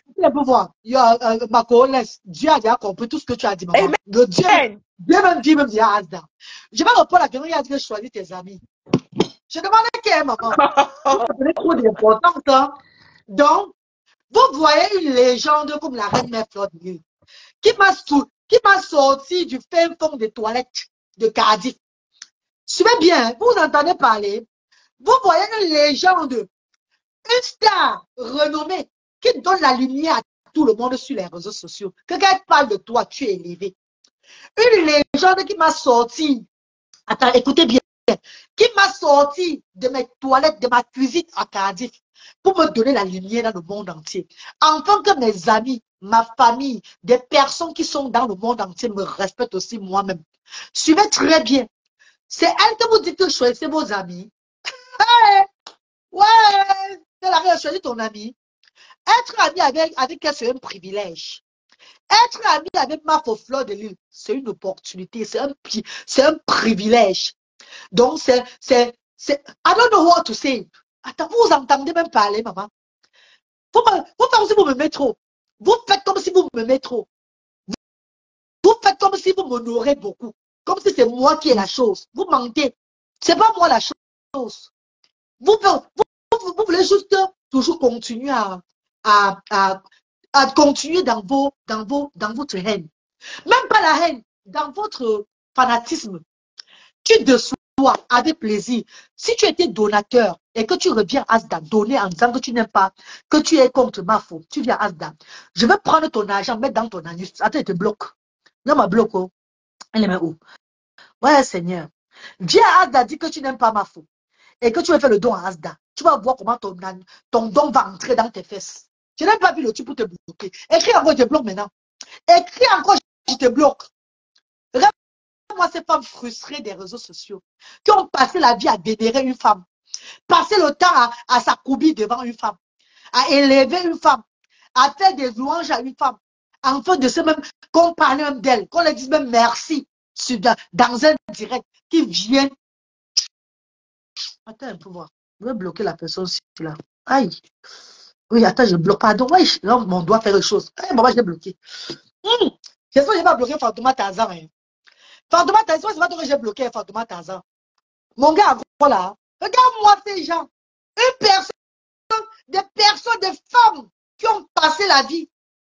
Ma collègue, Dieu a déjà compris tout ce que tu as dit, maman. Le Dieu même dit, Asda. Je vais répondre à la question, il a dit que choisis tes amis. Je demandais qui est maman. Ça donnait trop d'importance. Hein? Donc, vous voyez une légende comme la reine mère Fleur de Lys, qui m'a sorti du fin fond des toilettes de Cardiff. Suivez bien, vous entendez parler. Vous voyez une légende, une star renommée qui donne la lumière à tout le monde sur les réseaux sociaux. Que quand elle parle de toi, tu es élevé. Une légende qui m'a sorti, attends, écoutez bien, qui m'a sorti de mes toilettes, de ma cuisine à Cardiff, pour me donner la lumière dans le monde entier. Enfin que mes amis, ma famille, des personnes qui sont dans le monde entier me respectent aussi moi-même. Suivez très bien. C'est elle que vous dites que choisissez vos amis. Ouais, elle a choisi ton ami. Être ami avec elle, c'est un privilège. Être ami avec ma Fleur de Lys, c'est une opportunité, c'est un privilège. Donc, I don't know what to say. Attends, vous entendez même parler, maman. Vous faites comme si vous me mettez trop. Vous faites comme si vous me mettez trop. Vous faites comme si vous m'honorez beaucoup. Comme si c'est moi qui ai la chose. Vous mentez. C'est pas moi la chose. Vous voulez juste toujours continuer à continuer dans votre haine. Même pas la haine. dans votre fanatisme, tu déçois avec plaisir. Si tu étais donateur et que tu reviens à Asda donner en disant que tu n'aimes pas, que tu es contre Mafo, tu viens à Asda, je vais prendre ton argent, mettre dans ton anus. Attends, il te bloque. Non, ma bloque, oh. Elle est où? Ouais, Seigneur. Viens à Asda, dis que tu n'aimes pas Mafo et que tu veux faire le don à Asda. Tu vas voir comment ton don va entrer dans tes fesses. Je n'ai pas vu le type pour te bloquer. Écris encore, je te bloque maintenant. Écris encore, je te bloque. Moi, ces femmes frustrées des réseaux sociaux qui ont passé la vie à vénérer une femme, passer le temps à s'accroupir devant une femme, à élever une femme, à faire des louanges à une femme, enfin de ce même qu'on parle même d'elle, qu'on leur dise même merci dans un direct qui vient. Attends un peu voir. Je vais bloquer la personne là. Aïe. Oui, attends, je bloque. Pardon. Oui, là, mon doigt fait quelque chose. Hey, maman, je l'ai bloqué. J'espère que je vais pas bloquer Fantoma Tarzan. Hein. Fantoma Tarzan, c'est pas toi que j'ai bloqué Fantoma Tarzan. Mon gars, voilà. Regarde-moi ces gens. Une personne, des femmes qui ont passé la vie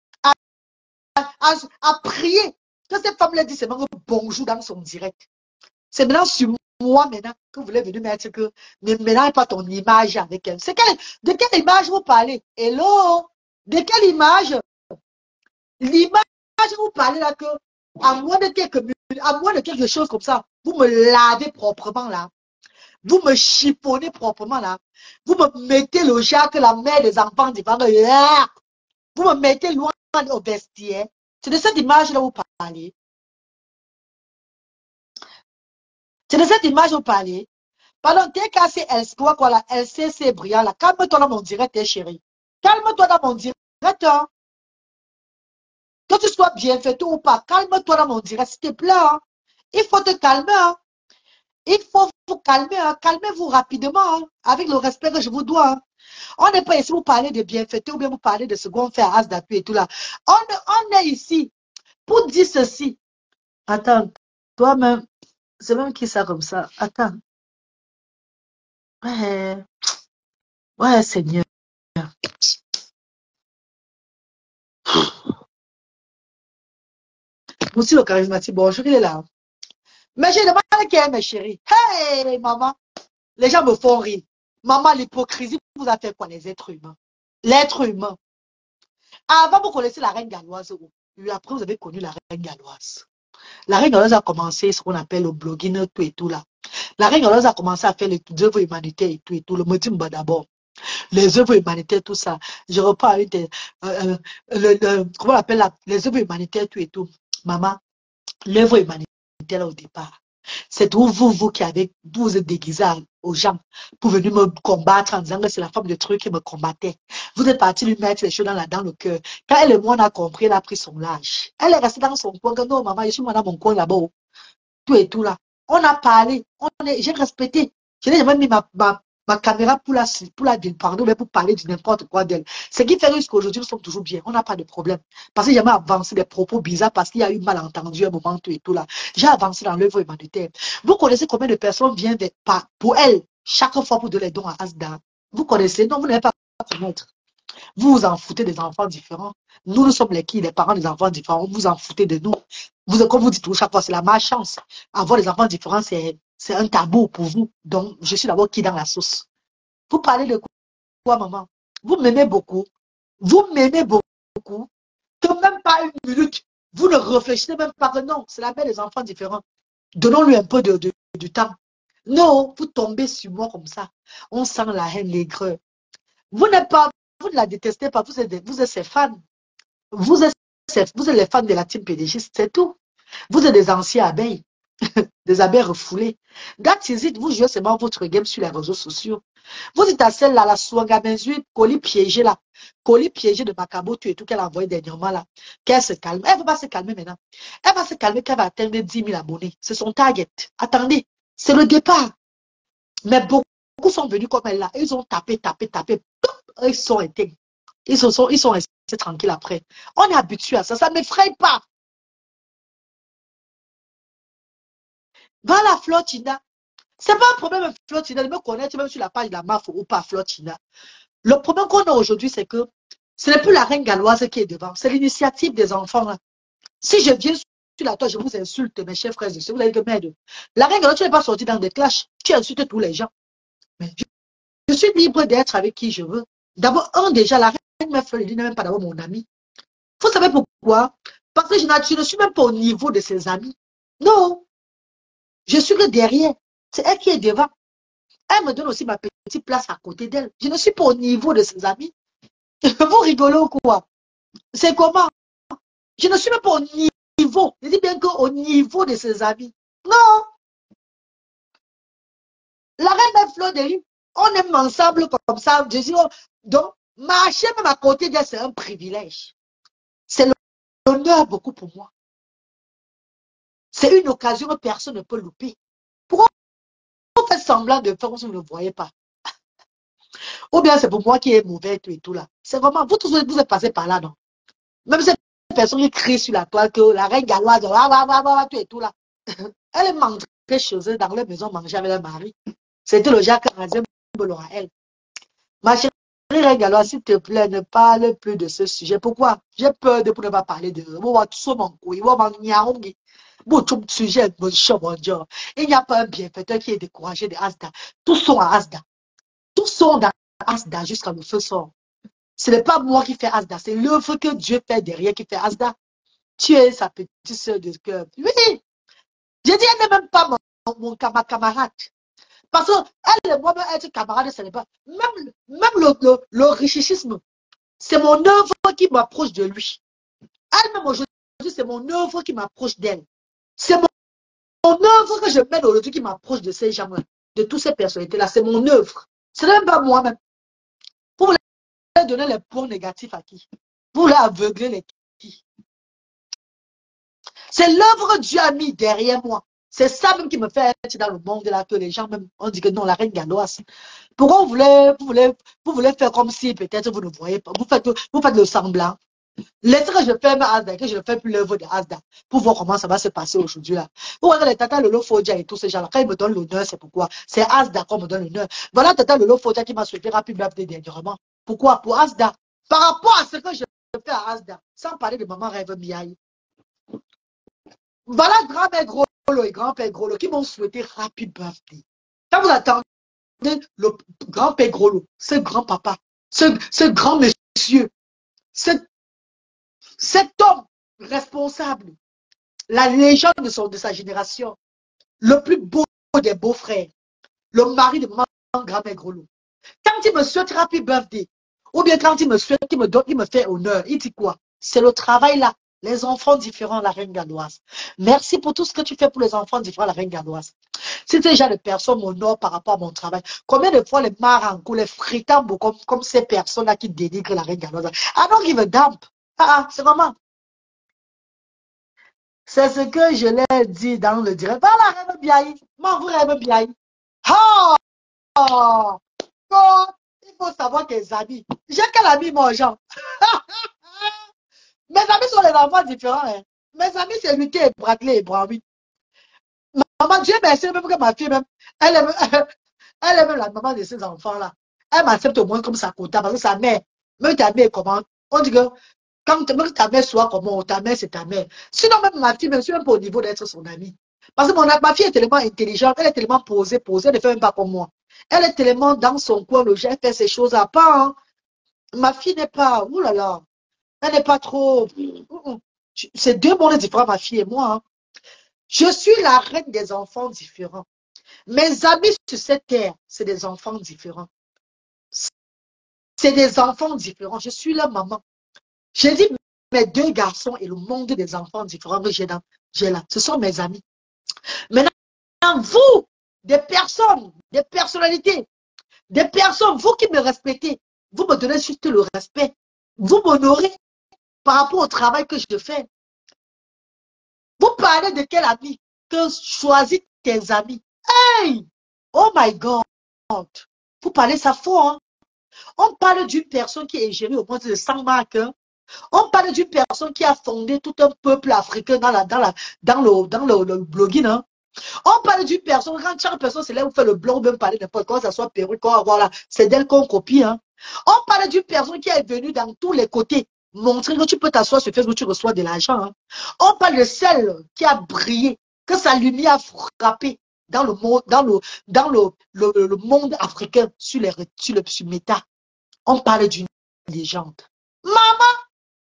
à prier. Que ces femmes leur disent seulement bonjour dans son direct. C'est maintenant sur moi maintenant que vous voulez venir mettre que ne mélange pas ton image avec elle. De quelle image vous parlez? Hello? De quelle image? L'image vous parlez là que à moins de quelque chose comme ça, vous me lavez proprement là. Vous me chiffonnez proprement là. Vous me mettez le Jacques, la mère des enfants devant là. Vous me mettez loin au vestiaire. C'est de cette image-là que vous parlez. C'est de cette image que vous parlez. Pardon, t'es cassé, quoi là, LCC brillant là. Calme-toi dans mon direct, chérie. Calme-toi dans mon direct. Hein. Que tu sois bien fait ou pas, calme-toi dans mon direct, s'il te plaît. Hein. Il faut te calmer. Hein. Il faut vous calmer. Hein. Calmez-vous rapidement, hein, avec le respect que je vous dois. Hein. On n'est pas ici pour parler de bienfaiteur ou bien pour parler de ce qu'on fait à As d'appui et tout là. On est ici pour dire ceci. Attends, toi-même, c'est même qui ça comme ça. Attends. Ouais, ouais, Seigneur. Aussi le charismatique, bonjour, il est là. Mais j'ai demandé qui est mes chéris. Hey, maman, les gens me font rire. Maman, l'hypocrisie vous a fait quoi, les êtres humains? L'être humain. Avant, vous connaissez la reine galloise. Après, vous avez connu la reine galloise. La reine galloise a commencé ce qu'on appelle le blogging, tout et tout là. La reine galloise a commencé à faire les œuvres humanitaires et tout et tout. Le Motimba d'abord. Les œuvres humanitaires, tout ça. Je reprends une comment on appelle les œuvres humanitaires, tout et tout. Maman, l'œuvre humanitaire au départ. C'est vous qui avez, vous êtes déguisé aux gens pour venir me combattre en disant que c'est la femme de truc qui me combattait. Vous êtes parti lui mettre les choses dans le cœur. Quand elle et moi, on a compris, elle a pris son âge. Elle est restée dans son coin. Non, maman, je suis dans mon coin là-bas. Tout et tout là. On a parlé. J'ai respecté. Je n'ai jamais mis ma caméra pour la dire pardon, mais pour parler de n'importe quoi d'elle. Ce qui fait qu'aujourd'hui, nous sommes toujours bien. On n'a pas de problème. Parce que j'ai jamais avancé des propos bizarres parce qu'il y a eu malentendu un moment, tout et tout là. J'ai avancé dans l'œuvre humanitaire. Vous connaissez combien de personnes viennent pour elle, chaque fois pour donner les dons à Asda? Vous connaissez? Non, vous n'avez pas à connaître. Vous vous en foutez des enfants différents. Nous sommes les parents des enfants différents. Vous vous en foutez de nous. Comme vous dites chaque fois, c'est la malchance. Avoir des enfants différents, c'est un tabou pour vous. Donc, je suis d'abord qui dans la sauce. Vous parlez de quoi, maman? Vous m'aimez beaucoup. Vous m'aimez beaucoup. Que même pas une minute, vous ne réfléchissez même pas que non, c'est la mère des enfants différents. Donnons-lui un peu du temps. Non, vous tombez sur moi comme ça. On sent la haine, l'aigreur. Vous ne la détestez pas, vous êtes ses fans. Vous êtes les fans de la team PDG, c'est tout. Vous êtes des anciens abeilles, des abeilles refoulées. That is it, vous jouez seulement votre game sur les réseaux sociaux. Vous êtes à celle-là, la Swangamenzu, colis piégé là, colis piégé de Macabo, tu et tout qu'elle a envoyé dernièrement là, qu'elle se calme. Elle ne va pas se calmer maintenant. Elle va se calmer qu'elle va atteindre 10 000 abonnés. C'est son target. Attendez, c'est le départ. Mais beaucoup sont venus comme elle là. Ils ont tapé. Ils sont éteints. Ils sont restés tranquilles après. On est habitué à ça. Ça ne m'effraie pas. Va la Flotina. Ce n'est pas un problème, Flotina. De me connaître même sur la page de la MAF ou pas Flotina. Le problème qu'on a aujourd'hui, c'est que ce n'est plus la reine galloise qui est devant. C'est l'initiative des enfants. Là. Si je viens là, toi, je vous insulte, mes chers frères et sœurs. Vous avez que merde. La reine Galoise, tu n'es pas sorti dans des clashs. Tu insultes tous les gens. Mais je suis libre d'être avec qui je veux. D'abord, déjà, la reine Mère n'est même pas d'abord mon ami. Vous savez pourquoi? Parce que je ne suis même pas au niveau de ses amis. Non. Je suis que derrière. C'est elle qui est devant. Elle me donne aussi ma petite place à côté d'elle. Je ne suis pas au niveau de ses amis. Vous rigolez ou quoi? C'est comment? Je ne suis même pas au niveau. Je dis bien qu'au niveau de ses amis. Non. La reine des fleurs de lys, on aime ensemble comme ça. Je dis, oh, donc, marcher même à côté d'elle, c'est un privilège. C'est l'honneur beaucoup pour moi. C'est une occasion que personne ne peut louper. Pourquoi on fait semblant de faire comme si vous ne le voyez pas? Ou bien c'est pour moi qui est mauvais et tout là. C'est vraiment, vous tous vous êtes passés par là, non? Même cette personne qui crie sur la toile que la reine galloise, tout et tout là. Elle est manquée chez eux dans leur maison manger avec leur mari. C'était le Jacques Razem à elle. Ma chérie reine galloise, s'il te plaît, ne parle plus de ce sujet. Pourquoi? J'ai peur de ne pas parler de sujet. Il n'y a pas un bienfaiteur qui est découragé de Asda. Tous sont à Asda. Tous sont dans Asda jusqu'à le feu sort. Ce n'est pas moi qui fais Asda, c'est l'œuvre que Dieu fait derrière qui fait Asda. Tu es sa petite soeur de cœur. Oui, j'ai dit, elle n'est même pas ma camarade. Parce qu'elle et moi, être camarade, ce n'est pas. Même le richisme, c'est mon œuvre qui m'approche de lui. Elle-même aujourd'hui, c'est mon œuvre qui m'approche d'elle. C'est mon œuvre que je mène aujourd'hui qui m'approche de ces gens-là, de toutes ces personnalités-là. C'est mon œuvre. Ce n'est même pas moi-même. Vous voulez donner les points négatifs à qui? Vous voulez aveugler les qui? C'est l'œuvre que Dieu a mis derrière moi. C'est ça même qui me fait être dans le monde là, que les gens même ont dit que non, la reine galloise. Pourquoi vous voulez faire comme si peut-être vous ne voyez pas? Vous faites le semblant. Laissez que je fais Asda, que je ne fais plus l'œuvre de Asda, pour voir comment ça va se passer aujourd'hui là. Vous voyez les Tata Lolo Fodia et tous ces gens-là, quand ils me donnent l'honneur, c'est pourquoi? C'est Asda qu'on me donne l'honneur. Voilà Tata Lolo Fodia qui m'a souhaité rapide birthday dernièrement. Pourquoi? Pour Asda. Par rapport à ce que je fais à Asda, sans parler de maman rêve Miaï. Voilà grand-père Grolo et grand-père Grolo qui m'ont souhaité rapide birthday. Quand vous attendez le grand-père Grolo, ce grand-papa, ce grand monsieur, cet homme responsable, la légende de sa génération, le plus beau des beaux-frères, le mari de maman grand-mère Grolo. Quand il me souhaite happy birthday, ou bien quand il me souhaite, il me fait honneur, il dit quoi? C'est le travail là. Les enfants différents, la reine galloise. Merci pour tout ce que tu fais pour les enfants différents, la reine galloise. Si ces gens de personnes m'honorent par rapport à mon travail, combien de fois les marangos, les fritambos, comme ces personnes-là qui dénigrent la reine galloise? I don't give a damn. C'est vraiment. C'est ce que je l'ai dit dans le direct. Voilà, Rêve Biaï. Moi, vous Rêve Biaï. Oh! Oh! Il faut savoir tes amis. J'ai quel ami, mon Jean? Mes amis sont les enfants différents. Hein. Mes amis, c'est Luté et Bradley et Brawi. Maman, Dieu merci, même que ma fille, même, elle est, elle est même la maman de ces enfants-là. Elle m'accepte au moins comme sa quota parce que sa mère, même ta mère, comment? On dit que quand même ta mère soit comment, ta mère, c'est ta mère. Sinon, même ma fille, même, je suis même pas au niveau d'être son amie. Parce que ma fille est tellement intelligente, elle est tellement posée, elle ne fait même pas comme moi. Elle est tellement dans son coin, le elle fait ces choses à part. Hein. Ma fille n'est pas, oulala, elle n'est pas trop. C'est deux mondes différents, ma fille et moi. Hein. Je suis la reine des enfants différents. Mes amis sur cette terre, c'est des enfants différents. C'est des enfants différents. Je suis la maman. J'ai dit mes deux garçons et le monde des enfants différents que j'ai là. Ce sont mes amis. Maintenant, vous, des personnes, des personnalités, des personnes, vous qui me respectez, vous me donnez juste le respect. Vous m'honorez par rapport au travail que je fais. Vous parlez de quel ami? Que choisis tes amis. Hey! Oh my God! Vous parlez ça faux, hein? On parle d'une personne qui est gérée au moins de 100 marques. Hein? On parle d'une personne qui a fondé tout un peuple africain dans le blogging. Hein? On parle d'une personne, quand chaque personne c'est là où fait le blog, même parler n'importe quoi, que ça soit perruque, voilà, c'est d'elle qu'on copie. Hein? On parle d'une personne qui est venue dans tous les côtés. montrer que tu peux t'asseoir sur Facebook, tu reçois de l'argent. Hein. On parle de celle qui a brillé, que sa lumière a frappé dans le monde, le monde africain sur Meta. On parle d'une légende. Maman,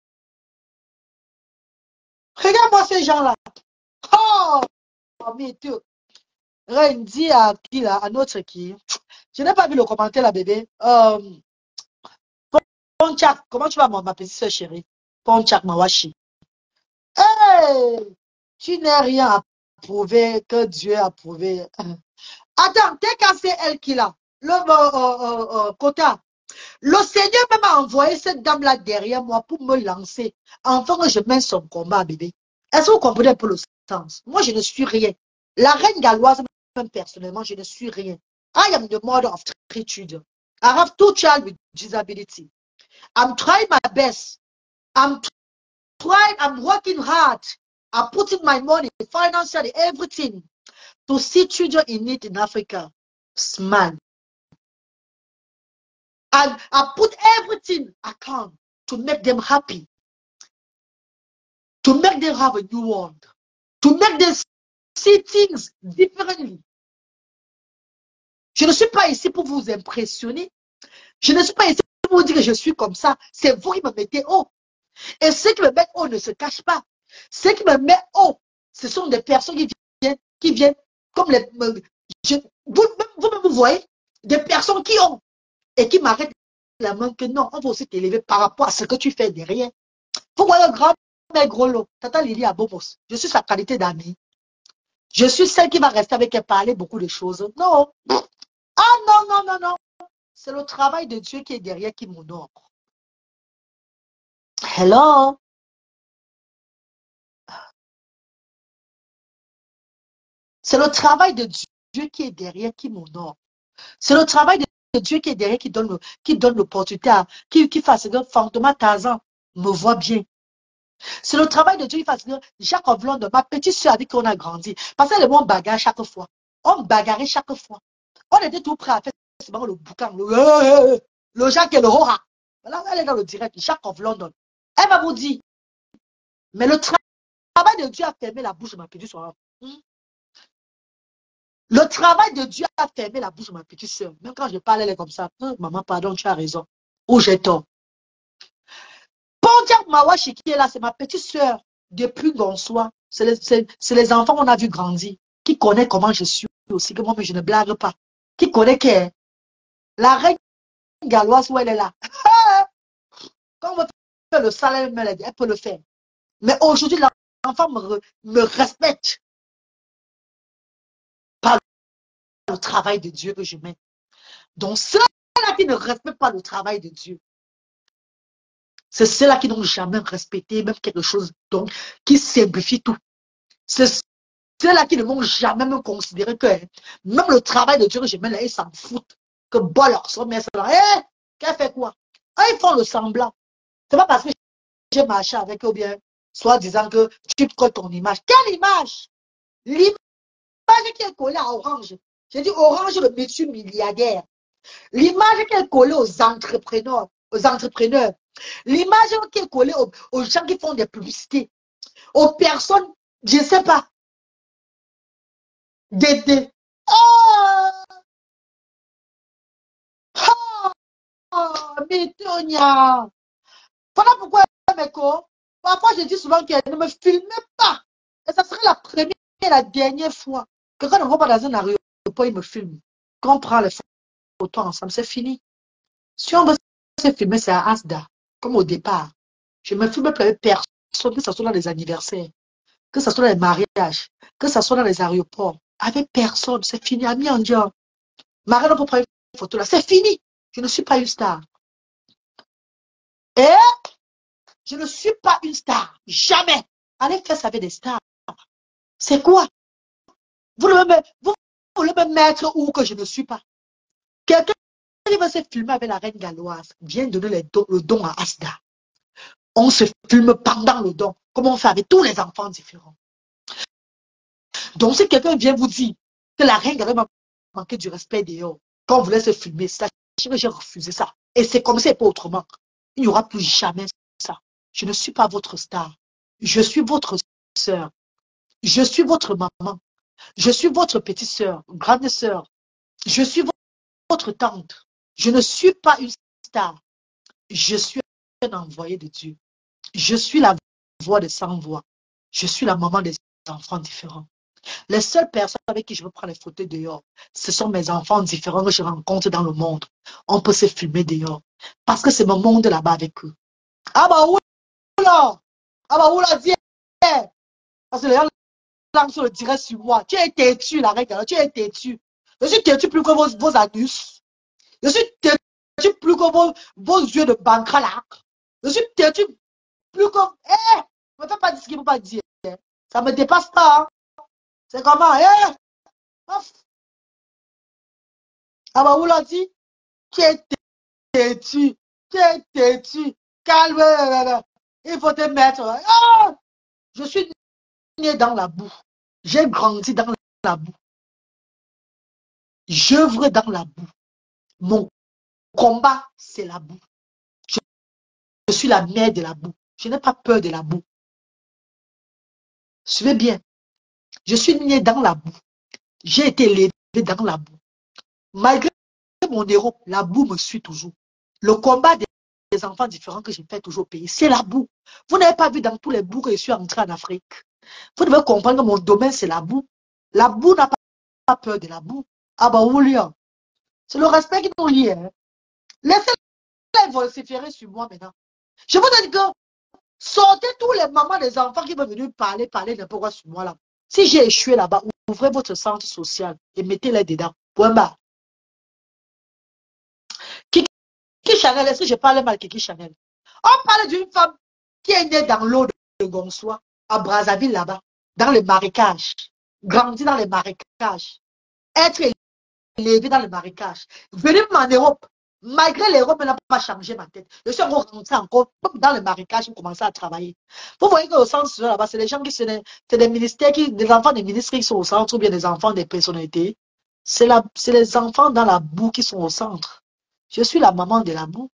regarde-moi ces gens-là. Oh, mais tu dis à qui là, à notre qui. Je n'ai pas vu le commentaire là, bébé. Ponchak, comment tu vas, ma petite soeur chérie? Ponchak Mawashi. Hey, tu n'as rien à prouver que Dieu a prouvé. Attends, t'es cassé elle qui l'a. Le quota. Le Seigneur même m'a envoyé cette dame-là derrière moi pour me lancer. Enfin que je mène son combat, bébé. Est-ce que vous comprenez un peu le sens? Moi, je ne suis rien. La reine galloise, même personnellement, je ne suis rien. I am the mother of three children. I have 2 children with disability. I'm trying my best. I'm trying, I'm working hard. I'm putting my money, financially, everything to see children in need in Africa smile. And I put everything I can to make them happy, to make them have a new world, to make them see things differently. Je ne suis pas ici pour vous impressionner. Je ne suis pas ici pour vous dire que je suis comme ça. C'est vous qui me mettez haut. Et ceux qui me mettent haut ne se cachent pas. Ceux qui me mettent haut, ce sont des personnes qui viennent comme les... Vous-même, vous voyez, des personnes qui ont et qui m'arrêtent la main que non, on va aussi t'élever par rapport à ce que tu fais derrière. Vous voyez le grand mec gros lot, Tata Lily à Bobos. Je suis sa qualité d'amie. Je suis celle qui va rester avec elle parler beaucoup de choses. Non. Ah non, non, non, non. C'est le travail de Dieu qui est derrière qui m'honore. Hello. C'est le travail de Dieu qui est derrière qui m'honore. C'est le travail de Dieu qui est derrière qui donne l'opportunité à qui fasse que Fantôme Tarzan me voit bien. C'est le travail de Dieu qui fasse que Jacques of London, ma petite soeur avec qui on a grandi, parce qu'elle est mon bagarre chaque fois. On bagarrait chaque fois. On était tout prêt à faire le boucan, le Jacques et le Hora. Voilà, elle est dans le direct, Jacques of London. Elle va vous dire, mais le travail de Dieu a fermé la bouche de ma petite soeur. Le travail de Dieu a fermé la bouche de ma petite soeur. Même quand je parle, elle est comme ça. Maman, pardon, tu as raison. Ou j'ai tort. Pontiac Mawashi qui est là, c'est ma petite soeur. Depuis Gonsois. C'est les enfants qu'on a vu grandir. Qui connaît comment je suis aussi, que moi, mais je ne blague pas. Qui connaît que la reine galloise où elle est là. Quand on veut faire le salaire, elle peut le faire. Mais aujourd'hui, l'enfant me respecte par le travail de Dieu que je mets. Donc, ceux-là qui ne respectent pas le travail de Dieu, c'est ceux-là qui n'ont jamais respecté même quelque chose, donc qui simplifient tout. C'est ceux-là qui ne m'ont jamais me considéré que même le travail de Dieu que je mets là, ils s'en foutent. Que bon leur son, mais c'est là, qu'elle fait quoi? Ils font le semblant. C'est pas parce que j'ai marché avec eux ou bien, soit disant que tu colles ton image. Quelle image? L'image qui est collée à Orange. J'ai dit Orange, le monsieur milliardaire. L'image qui est collée aux entrepreneurs. L'image qui est collée aux gens qui font des publicités. Aux personnes, je ne sais pas. Oh! Oh! Mais Tonya! Voilà pourquoi, Meko, parfois je dis souvent qu'elle ne me filme pas. Et ça serait la première et la dernière fois que quand on va pas dans un aéroport, il me filme. Quand on prend les photos ensemble, c'est fini. Si on veut se filmer, c'est à Asda, comme au départ. Je me filme plus avec personne, que ce soit dans les anniversaires, que ce soit dans les mariages, que ce soit dans les aéroports. Avec personne, c'est fini. Ami en Dieu. Marie, on peut prendre une photo là. C'est fini. Je ne suis pas une star. Et je ne suis pas une star. Jamais. Allez faire ça avec des stars. C'est quoi? Vous voulez me mettre où que je ne suis pas? Quelqu'un qui va se filmer avec la reine galloise vient donner le don à Asda. On se filme pendant le don, comme on fait avec tous les enfants différents. Donc, si quelqu'un vient vous dire que la reine galloise m'a manqué du respect dehors, quand on voulait se filmer, sachez que j'ai refusé ça. Et c'est comme ça et pas autrement. Il n'y aura plus jamais ça. Je ne suis pas votre star. Je suis votre sœur. Je suis votre maman. Je suis votre petite sœur, grande sœur. Je suis votre tante. Je ne suis pas une star. Je suis un envoyé de Dieu. Je suis la voix des sans voix. Je suis la maman des enfants différents. Les seules personnes avec qui je veux prendre les photos dehors, ce sont mes enfants différents que je rencontre dans le monde. On peut se filmer dehors. Parce que c'est mon monde là-bas avec eux. Ah bah oula! Ah bah oula, viens! Parce que les gens lancent le direct sur moi. Tu es têtu, la règle. Tu es têtu. Je suis têtu plus que vos anus. Je suis têtu plus que vos yeux de bancralac. Je suis têtu plus que... Eh! Ne me fais pas dire ce qu'il ne faut pas dire. Ça ne me dépasse pas. Hein. C'est comment? Eh! Ah bah oula, dit, tu es têtu. Tu es têtu. Calme. Il faut te mettre. Ah! Je suis né dans la boue. J'ai grandi dans la boue. J'œuvre dans la boue. Mon combat, c'est la boue. Je suis la mère de la boue. Je n'ai pas peur de la boue. Suivez bien. Je suis né dans la boue. J'ai été élevé dans la boue. Malgré mon héros, la boue me suit toujours. Le combat des enfants différents que j'ai fait toujours au pays, c'est la boue. Vous n'avez pas vu dans tous les boues que je suis entré en Afrique. Vous devez comprendre que mon domaine, c'est la boue. La boue n'a pas peur de la boue. Ah bah, William, c'est le respect qui nous lie. Hein. Laissez-les vociférer sur moi maintenant. Je vous dis que sortez tous les mamans des enfants qui veulent venir parler n'importe quoi sur moi là. Si j'ai échoué là-bas, ouvrez votre centre social et mettez-les dedans. Point barre. Kiki Chanel, est-ce que je parle mal Kiki Chanel? On parle d'une femme qui est née dans l'eau de Gonsois, à Brazzaville là-bas, dans les marécages, grandi dans les marécages, être élevée dans les marécages, venir en Europe. Malgré l'Europe, elle n'a pas changé ma tête. Je suis encore rentré encore dans les marécages pour commencer à travailler. Vous voyez qu'au centre là-bas, c'est des gens qui sont des ministères, des enfants des ministres qui sont au centre, ou bien des enfants des personnalités. C'est les enfants dans la boue qui sont au centre. Je suis la maman de la boue.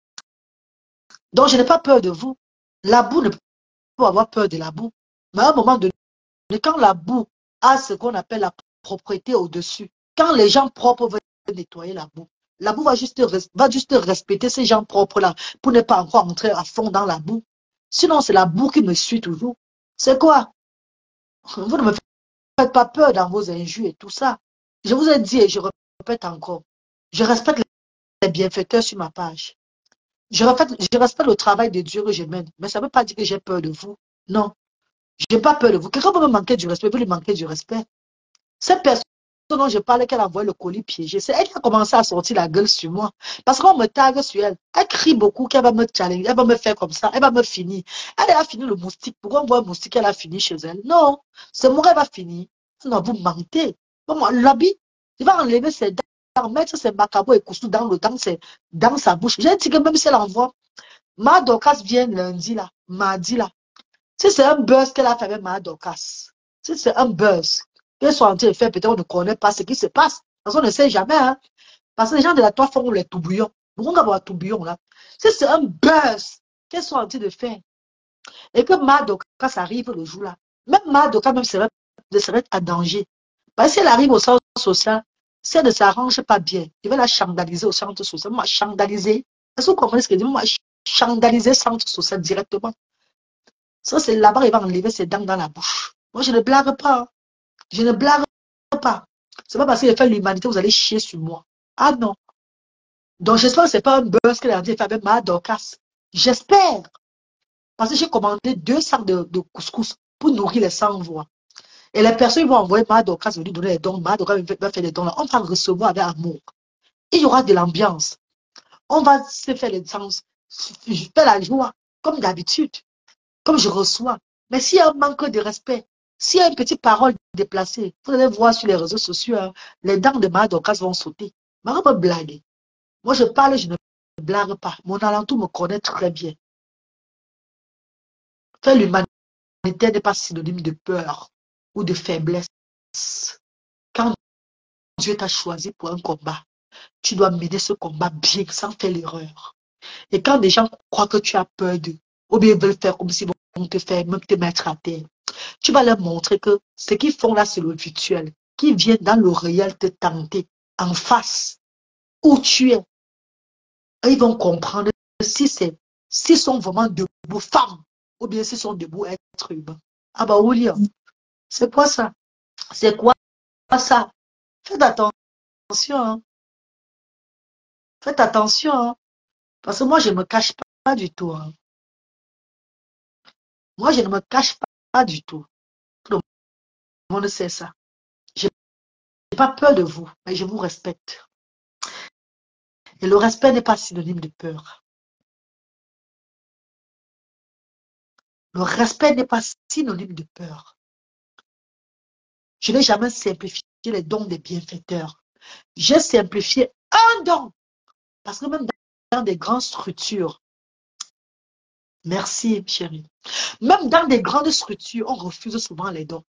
Donc, je n'ai pas peur de vous. La boue ne peut pas avoir peur de la boue. Mais à un moment donné, quand la boue a ce qu'on appelle la propreté au-dessus, quand les gens propres veulent nettoyer la boue va juste respecter ces gens propres-là pour ne pas encore entrer à fond dans la boue. Sinon, c'est la boue qui me suit toujours. C'est quoi? Vous ne me faites pas peur dans vos injures et tout ça. Je vous ai dit et je répète encore. Je respecte les bienfaiteurs sur ma page. Je respecte le travail de Dieu que je mène. Mais ça ne veut pas dire que j'ai peur de vous. Non. Je n'ai pas peur de vous. Quelqu'un peut me manquer du respect, peut lui manquer du respect. Cette personne dont je parlais, qu'elle a envoyé le colis piégé, c'est elle qui a commencé à sortir la gueule sur moi. Parce qu'on me tague sur elle. Elle crie beaucoup qu'elle va me challenger, elle va me faire comme ça, elle va me finir. Elle a fini le moustique. Pourquoi on voit un moustique, elle a fini chez elle? Non, c'est moi, elle va finir. Non, vous mentez. Bon, l'habit, il va enlever ses dents, mettre ses macabos et coussous dans sa bouche. J'ai dit que même si elle envoie, ma Dorcas vient lundi là, mardi là. Si c'est un buzz qu'elle a fait avec ma Dorcas, si c'est un buzz, qu'elles sont en train de faire, peut-être on ne connaît pas ce qui se passe. Parce qu'on ne sait jamais. Hein? Parce que les gens de la toile font les tourbillons. Pourquoi on va avoir tourbillon là? Si c'est un buzz qu'elles sont en train de faire, et que ma Dorcas arrive le jour là, même ma Dorcas même serait en danger. Parce que si elle arrive au centre social, si elle ne s'arrange pas bien, il va la chandaliser au centre social. Moi, chandaliser. Est-ce que vous comprenez ce que je dis? Moi, chandaliser centre social directement. Ça, c'est là-bas, il va enlever ses dents dans la bouche. Moi, je ne blague pas. Hein. Je ne blague pas. C'est pas parce qu'il fait l'humanité, vous allez chier sur moi. Ah non. Donc, j'espère que ce n'est pas un buzz qu'elle a dit avec ma Dorcas. J'espère. Parce que j'ai commandé 2 sacs de couscous pour nourrir les sans-voix. Et les personnes vont envoyer ma Dorcas venir donner les dons. Ma Dorcas va faire les dons là. On va recevoir avec amour. Il y aura de l'ambiance. On va se faire les sens. Je fais la joie, comme d'habitude. Comme je reçois. Mais s'il y a un manque de respect, s'il y a une petite parole déplacée, vous allez voir sur les réseaux sociaux, hein, les dents de ma Dorcas vont sauter. Mais on peut blaguer. Moi, je parle, je ne blague pas. Mon alentour me connaît très bien. Faire l'humanité n'est pas synonyme de peur ou de faiblesse. Quand Dieu t'a choisi pour un combat, tu dois mener ce combat bien, sans faire l'erreur. Et quand des gens croient que tu as peur d'eux, Ou bien ils veulent faire comme si vont te faire, même te mettre à terre. Tu vas leur montrer que ce qu'ils font là, c'est le virtuel. Qu'ils viennent dans le réel te tenter en face, où tu es. Et ils vont comprendre si c'est, s'ils sont vraiment debout femmes, ou bien s'ils sont debout êtres humains. Ah bah William, c'est quoi ça? C'est quoi ça? Faites attention, hein. Faites attention, hein. Parce que moi, je ne me cache pas du tout, hein. Moi, je ne me cache pas du tout. Tout le monde sait ça. Je n'ai pas peur de vous, mais je vous respecte. Et le respect n'est pas synonyme de peur. Le respect n'est pas synonyme de peur. Je n'ai jamais simplifié les dons des bienfaiteurs. J'ai simplifié un don. Parce que même dans des grandes structures, merci chérie, même dans des grandes structures, on refuse souvent les dons.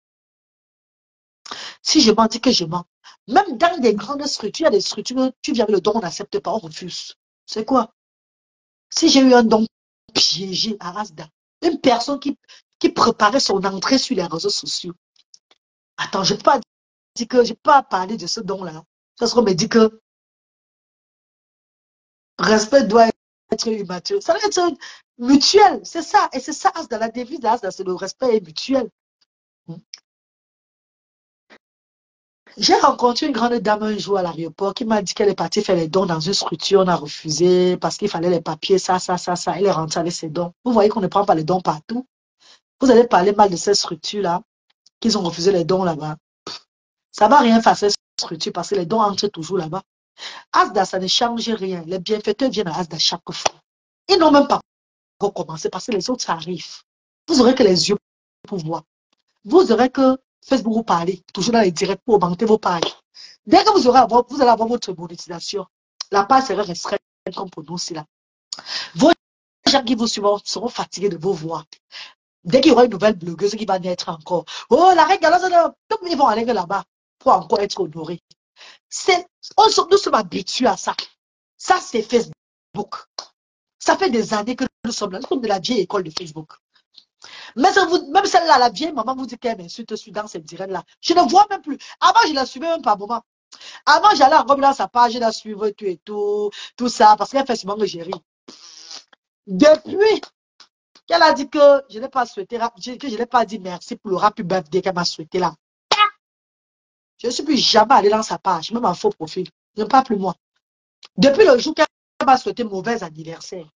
Si je mens, dis que je mens. Même dans des grandes structures, il y a des structures, tu viens avec le don, on n'accepte pas, on refuse. C'est quoi? Si j'ai eu un don piégé à Asda, une personne qui préparait son entrée sur les réseaux sociaux, attends, je ne peux pas dire que, je peux pas parler de ce don-là. Parce qu'on me dit que respect doit être immature. Ça doit être mutuel, c'est ça. Et c'est ça, Asda, la devise d'Asda, c'est le respect est mutuel. J'ai rencontré une grande dame un jour à l'aéroport qui m'a dit qu'elle est partie faire les dons dans une structure. On a refusé parce qu'il fallait les papiers, ça. Elle est rentrée avec ses dons. Vous voyez qu'on ne prend pas les dons partout. Vous allez parler mal de cette structure-là, qu'ils ont refusé les dons là-bas. Ça ne va rien faire à cette structure parce que les dons entrent toujours là-bas. Asda, ça ne change rien. Les bienfaiteurs viennent à Asda chaque fois. Ils n'ont même pas recommencé parce que les autres arrivent. Vous aurez que les yeux pour voir. Vous aurez que Facebook vous parler, toujours dans les directs pour augmenter vos pages. Dès que vous allez avoir votre monétisation, la page sera restreinte comme pour nous aussi là. Vos gens qui vous suivent seront fatigués de vos voix. Dès qu'il y aura une nouvelle blogueuse qui va naître encore, oh, la règle, ils vont aller là-bas pour encore être honorés. Nous sommes habitués à ça. Ça, c'est Facebook. Ça fait des années que nous sommes là. Nous sommes de la vieille école de Facebook. Mais même celle-là, la vieille maman vous dit qu'elle m'insulte dans cette directe-là. Je ne vois même plus. Avant, je la suivais même pas moment. Avant, j'allais encore dans sa page, je la suivais tout ça, parce qu'elle fait souvent que j'ai ri. Depuis qu'elle a dit que je n'ai pas souhaité, que je n'ai pas dit merci pour le happy birthday qu'elle m'a souhaité là. Je ne suis plus jamais allé dans sa page, même en faux profil. Je ne parle plus moi. Depuis le jour qu'elle m'a souhaité mauvais anniversaire,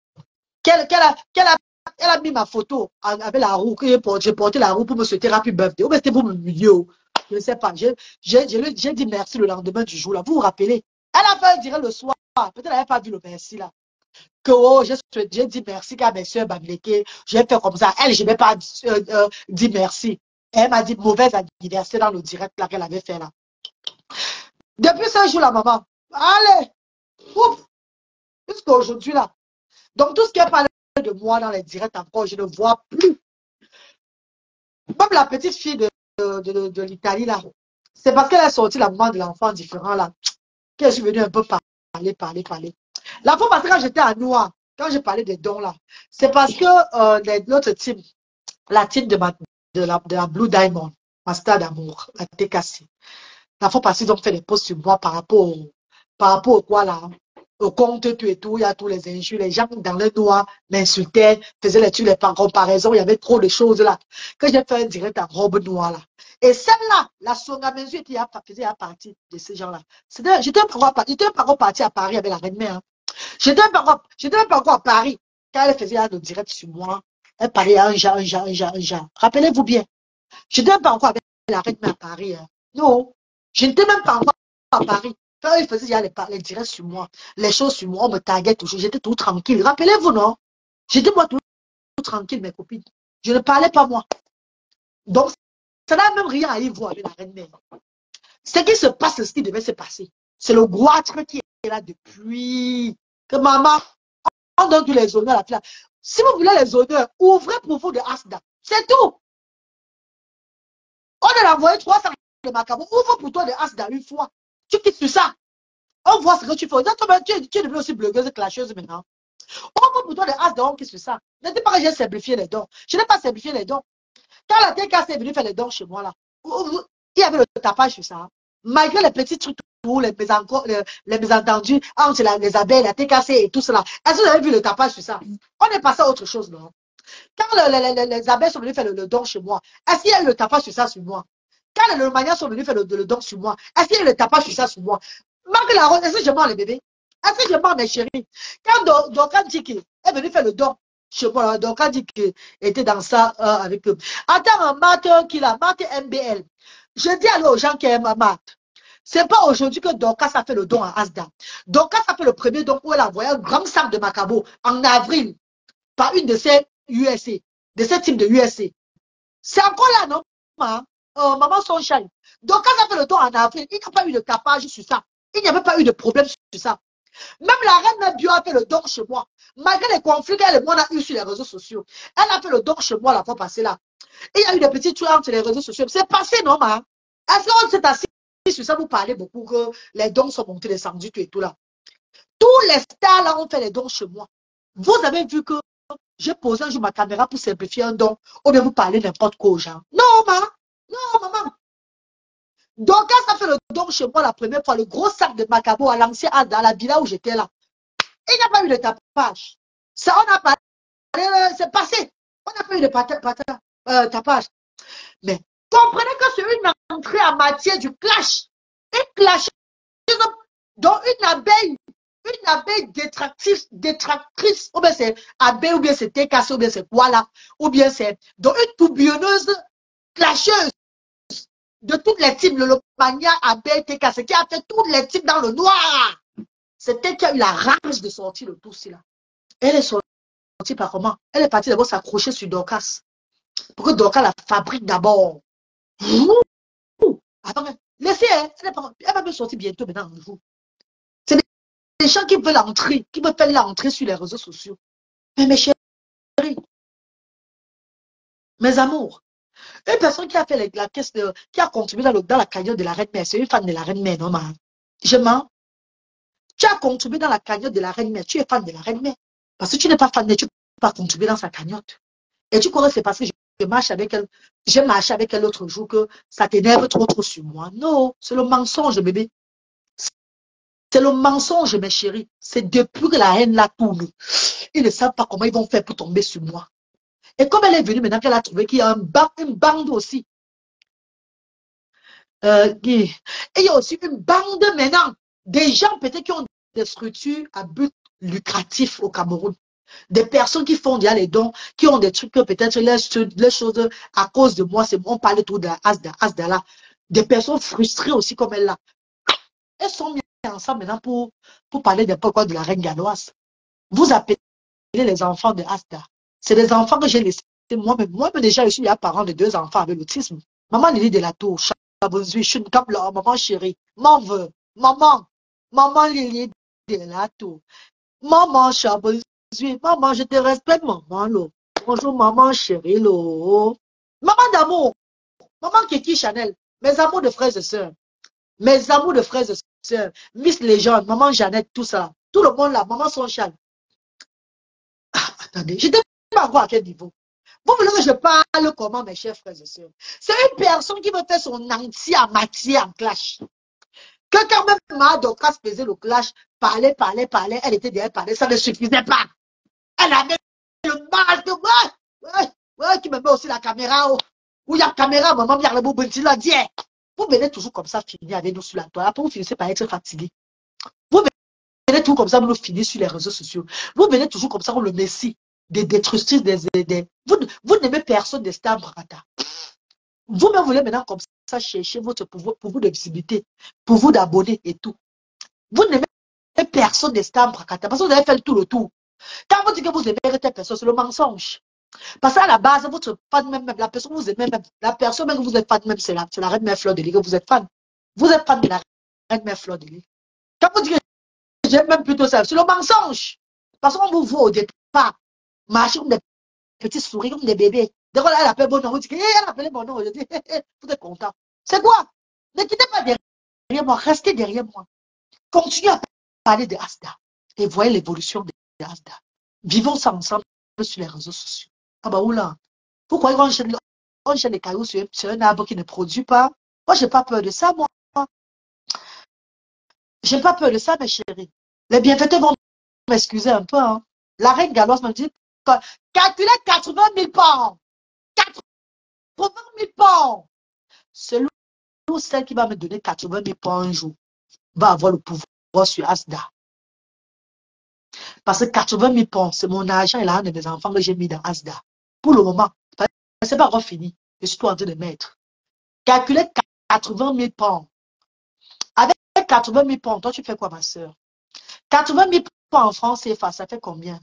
elle a mis ma photo avec la roue, que j'ai porté la roue pour me souhaiter happy birthday. Ou c'était pour me humilier. Je ne sais pas. J'ai dit merci le lendemain du jour là. Vous vous rappelez? Elle a fait dire le soir. Peut-être qu'elle n'avait pas vu le merci là. Que oh, j'ai dit merci à mes soeurs Bamileke. J'ai fait comme ça. Elle, je n'ai pas dit merci. Elle m'a dit mauvais anniversaire dans le direct là qu'elle avait fait là. Depuis ce jour là, maman. Allez. Jusqu'à aujourd'hui là. Donc tout ce qu'elle parle de moi dans les directs encore, je ne vois plus. Même la petite fille de l'Italie là, c'est parce qu'elle a sorti la maman de l'enfant différent là, qu'elle est venue un peu parler. La fois parce que quand j'étais à Noir, quand j'ai parlé des dons là, c'est parce que notre team, la team de la Blue Diamond, Master d'amour, a été cassée. La fois passée, ils ont fait des posts sur moi par rapport au quoi là, au compte tout et tout, il y a tous les injures, les gens dans le noir m'insultaient, faisaient les comparaisons, il y avait trop de choses là. Que j'ai fait un direct en robe noire là. Et celle-là, la Songa Mesure faisait partie de ces gens-là. J'étais pas encore parti à Paris avec la reine-mère. Hein. J'étais même pas encore à Paris. Quand elle faisait un direct sur moi, elle parlait un genre. Rappelez-vous bien. J'étais même pas encore avec la reine-mère à Paris. Hein. Non. Je n'étais même pas encore à Paris. Quand il faisait les directs sur moi, les choses sur moi, on me taguait toujours. J'étais tout tranquille. Rappelez-vous, non? J'étais moi tout tranquille, mes copines. Je ne parlais pas moi. Donc, ça n'a même rien à y voir avec la reine-mère. Ce qui se passe, c'est ce qui devait se passer. C'est le goitre qui est là depuis que maman, on donne tous les honneurs à la fille. Si vous voulez les honneurs, ouvrez pour vous de Asda. C'est tout. On a envoyé 300 de Macabo. Ouvre pour toi de Asda une fois. Tu quittes sur ça. On voit ce que tu fais. Tu es devenue aussi blogueuse clasheuse maintenant. quoi pour toi les as dons qui sur ça? Ne dis pas que j'ai simplifié les dons. Je n'ai pas simplifié les dons. Quand la TKC est venue faire les dons chez moi, là, il y avait le tapage sur ça. Malgré les petits trucs, les mésentendus entre les abeilles, la TKC et tout cela. Est-ce que vous avez vu le tapage sur ça? On est passé à autre chose, non? Quand les abeilles sont venues faire le don chez moi, est-ce qu'il y a eu le tapage sur ça sur moi? Quand les manières sont venus faire le don sur moi, est-ce qu'il y a eu le tapage sur ça sur moi? Marque la rose, est-ce que je mens les bébés? Est-ce que je mens mes chéris? Quand Dokan Diki est venu faire le don chez moi, Dokan Diki était dans ça avec eux. Attends, un maths qui a maths MBL. Je dis alors aux gens qui aiment maths. Ce n'est pas aujourd'hui que Dorcas a fait le don à Asda. Dorcas a fait le premier don où elle a envoyé un grand sac de Macabo en avril par une de ces USC, de ce type de USC. C'est encore là, non? Maman Sunshine. Dorcas a fait le don en avril. Il n'y a pas eu de tapage sur ça. Il n'y avait pas eu de problème sur ça. Même la reine Bio a fait le don chez moi. Malgré les conflits qu'elle et moi on a eu sur les réseaux sociaux. Elle a fait le don chez moi la fois passée là. Il y a eu des petits trucs entre les réseaux sociaux. C'est passé, non, ma? Est-ce qu'on s'est assis sur ça, vous parlez beaucoup que les dons sont montés, descendus, tout et tout là. Tous les stars là ont fait les dons chez moi. Vous avez vu que j'ai posé un jour ma caméra pour simplifier un don, ou bien vous parlez n'importe quoi aux gens. Non, ma. Non, maman. Donc, quand ça fait le don chez moi la première fois, le gros sac de Macabo a lancé dans la villa où j'étais là. Il n'y a pas eu de tapage. Ça, on a parlé, c'est passé. On n'a pas eu de tapage. Mais comprenez que c'est une entrée en matière du clash. Une clash. Donc, une abeille détractrice, ou bien c'est abeille, ou bien c'est TKC, ou bien c'est quoi là, ou bien c'est donc une tourbillonneuse clasheuse de toutes les types, le Lopania, abeille, TKC, qui a fait tous les types dans le noir. C'était qui a eu la rage de sortir le tout là. Elle est sortie par comment? Elle est partie d'abord s'accrocher sur Dorcas. Pour que Dorcas la fabrique d'abord. Attends, laissez, elle va me sortir bientôt maintenant un jour. C'est des gens qui veulent entrer, qui veulent faire l'entrée sur les réseaux sociaux. Mais mes chéris, mes amours, une personne qui a fait la caisse qui a contribué dans la cagnotte de la reine mère, c'est une fan de la reine mère, non, man. Je mens. Tu as contribué dans la cagnotte de la reine mère, tu es fan de la reine mère. Parce que tu n'es pas fan, tu ne peux pas contribuer dans sa cagnotte. Et tu crois que c'est parce que je marche avec elle, j'ai marché avec elle l'autre jour que ça t'énerve trop sur moi. Non, c'est le mensonge, bébé. C'est le mensonge, mes chéris. C'est depuis que la haine la tourne. Ils ne savent pas comment ils vont faire pour tomber sur moi. Et comme elle est venue maintenant qu'elle a trouvé qu'il y a une bande aussi. Et il y a aussi une bande maintenant. Des gens peut-être qui ont des structures à but lucratif au Cameroun. Des personnes qui font déjà les dons, qui ont des trucs que peut-être les choses à cause de moi, c'est on parle tout de la Asda là. Des personnes frustrées aussi comme elle là. Elles sont mises ensemble maintenant pour parler de la reine galloise. Vous appelez les enfants de Asda. C'est des enfants que j'ai laissés moi-même. Moi-même déjà, je suis parent de 2 enfants avec l'autisme. Maman Lily de la Tour, je suis comme leur maman chérie. Maman Lily de la Tour. Maman Chabonzui, maman, je te respecte, maman, lo. Bonjour, maman chérie, lo. Maman d'amour, maman Kiki Chanel, mes amours de frères et sœurs, mes amours de frères et sœurs, Miss Légende, maman Jeannette, tout ça. Tout le monde là, maman Sunshine. Attendez, je ne sais pas encore à quel niveau. Vous voulez que je parle comment, mes chers frères et sœurs? C'est une personne qui veut faire son entier en matière en clash. Que quand même Madocas faisait le clash, parlait, elle était derrière, parlait, ça ne suffisait pas. Elle avait le mal de ouais, qui me met aussi la caméra. Où il y a la caméra, maman, il y a le beau petit là, dit, vous venez toujours comme ça finir avec nous sur la toile. Après, vous finissez par être fatigué. Vous venez toujours comme ça, vous nous finissez sur les réseaux sociaux. Vous venez toujours comme ça, on le messie. Des détructrices, vous n'aimez personne des stars Brata. Vous-même voulez maintenant comme ça chercher votre pouvoir de visibilité, pour vous d'abonnés et tout. Vous n'aimez personne des stars Brata parce que vous avez fait tout le tour. Quand vous dites que vous aimez telle personne, c'est le mensonge. Parce qu'à la base, votre fan même, la personne que vous aimez même, la personne même que vous êtes fan même, c'est la reine mère Fleur de Lys que vous êtes fan. Vous êtes fan de la reine mère Fleur de Lys. Quand vous dites que j'aime même plutôt ça, c'est le mensonge. Parce qu'on vous voit au départ, marcher comme des petits souris, comme des bébés. Dès qu'on appelle bon nom, vous dites, elle appelle mon nom, je dis, vous êtes content. C'est quoi? Ne quittez pas derrière moi, restez derrière moi. Continuez à parler de Asda et voyez l'évolution de Asda. Vivons ça ensemble sur les réseaux sociaux. Ah bah oula. Pourquoi on jette les cailloux sur un arbre qui ne produit pas? Moi, j'ai pas peur de ça, moi. J'ai pas peur de ça, mes chéris. Les bienfaiteurs vont m'excuser un peu. Hein. La reine galloise me dit, calculez 80 000 pounds. 80 000 pounds. Celui ou celle qui va me donner 80 000 pounds un jour va avoir le pouvoir sur Asda. Parce que 80 000 pounds, c'est mon argent et l'argent de mes enfants que j'ai mis dans Asda. Pour le moment, c'est pas encore fini. Je suis tout en train de mettre. Calculez 80 000 pounds. Avec 80 000 pounds, toi, tu fais quoi, ma soeur? 80 000 pounds en France CFA, ça fait combien?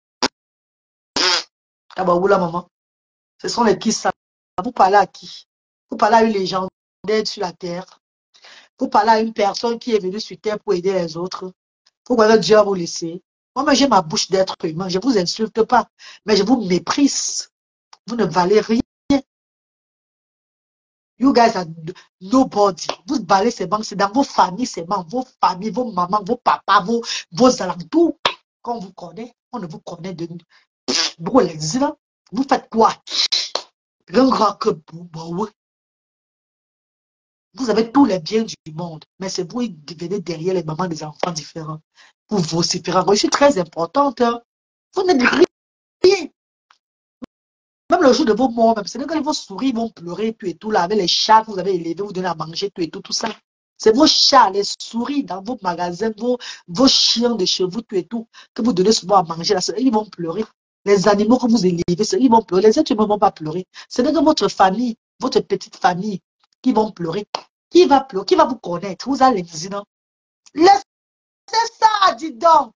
Ah bah, oula, maman. Ce sont les qui ça. Vous parlez à qui? Vous parlez à une légende d'aide sur la terre. Vous parlez à une personne qui est venue sur terre pour aider les autres. Vous voyez Dieu à vous laisser. Moi, j'ai ma bouche d'être humain. Je ne vous insulte pas, mais je vous méprise. Vous ne valez rien. You guys are nobody. Vous valez ces banques, c'est dans vos familles, vos familles, vos mamans, vos papas, vos alentours. Quand on vous connaît, on ne vous connaît de vous les là. Vous faites quoi? Un grand que vous avez tous les biens du monde, mais c'est vous qui venez derrière les mamans des enfants différents. Vous vociférez. Je suis très importante. Hein. Vous n'êtes rien. Même le jour de vos morts, même, c'est quand vos souris vont pleurer, tout et tout, là, avec les chats que vous avez élevés, vous donnez à manger, tout et tout, tout ça. C'est vos chats, les souris dans vos magasins, vos chiens de chez vous, tout et tout, que vous donnez souvent à manger, là, ils vont pleurer. Les animaux que vous élevez, ils vont pleurer. Les êtres humains ne vont pas pleurer. C'est que votre famille, votre petite famille, qui vont pleurer. Qui va pleurer? Qui va vous connaître? Vous allez l'exilent. Laissez ça, dis donc.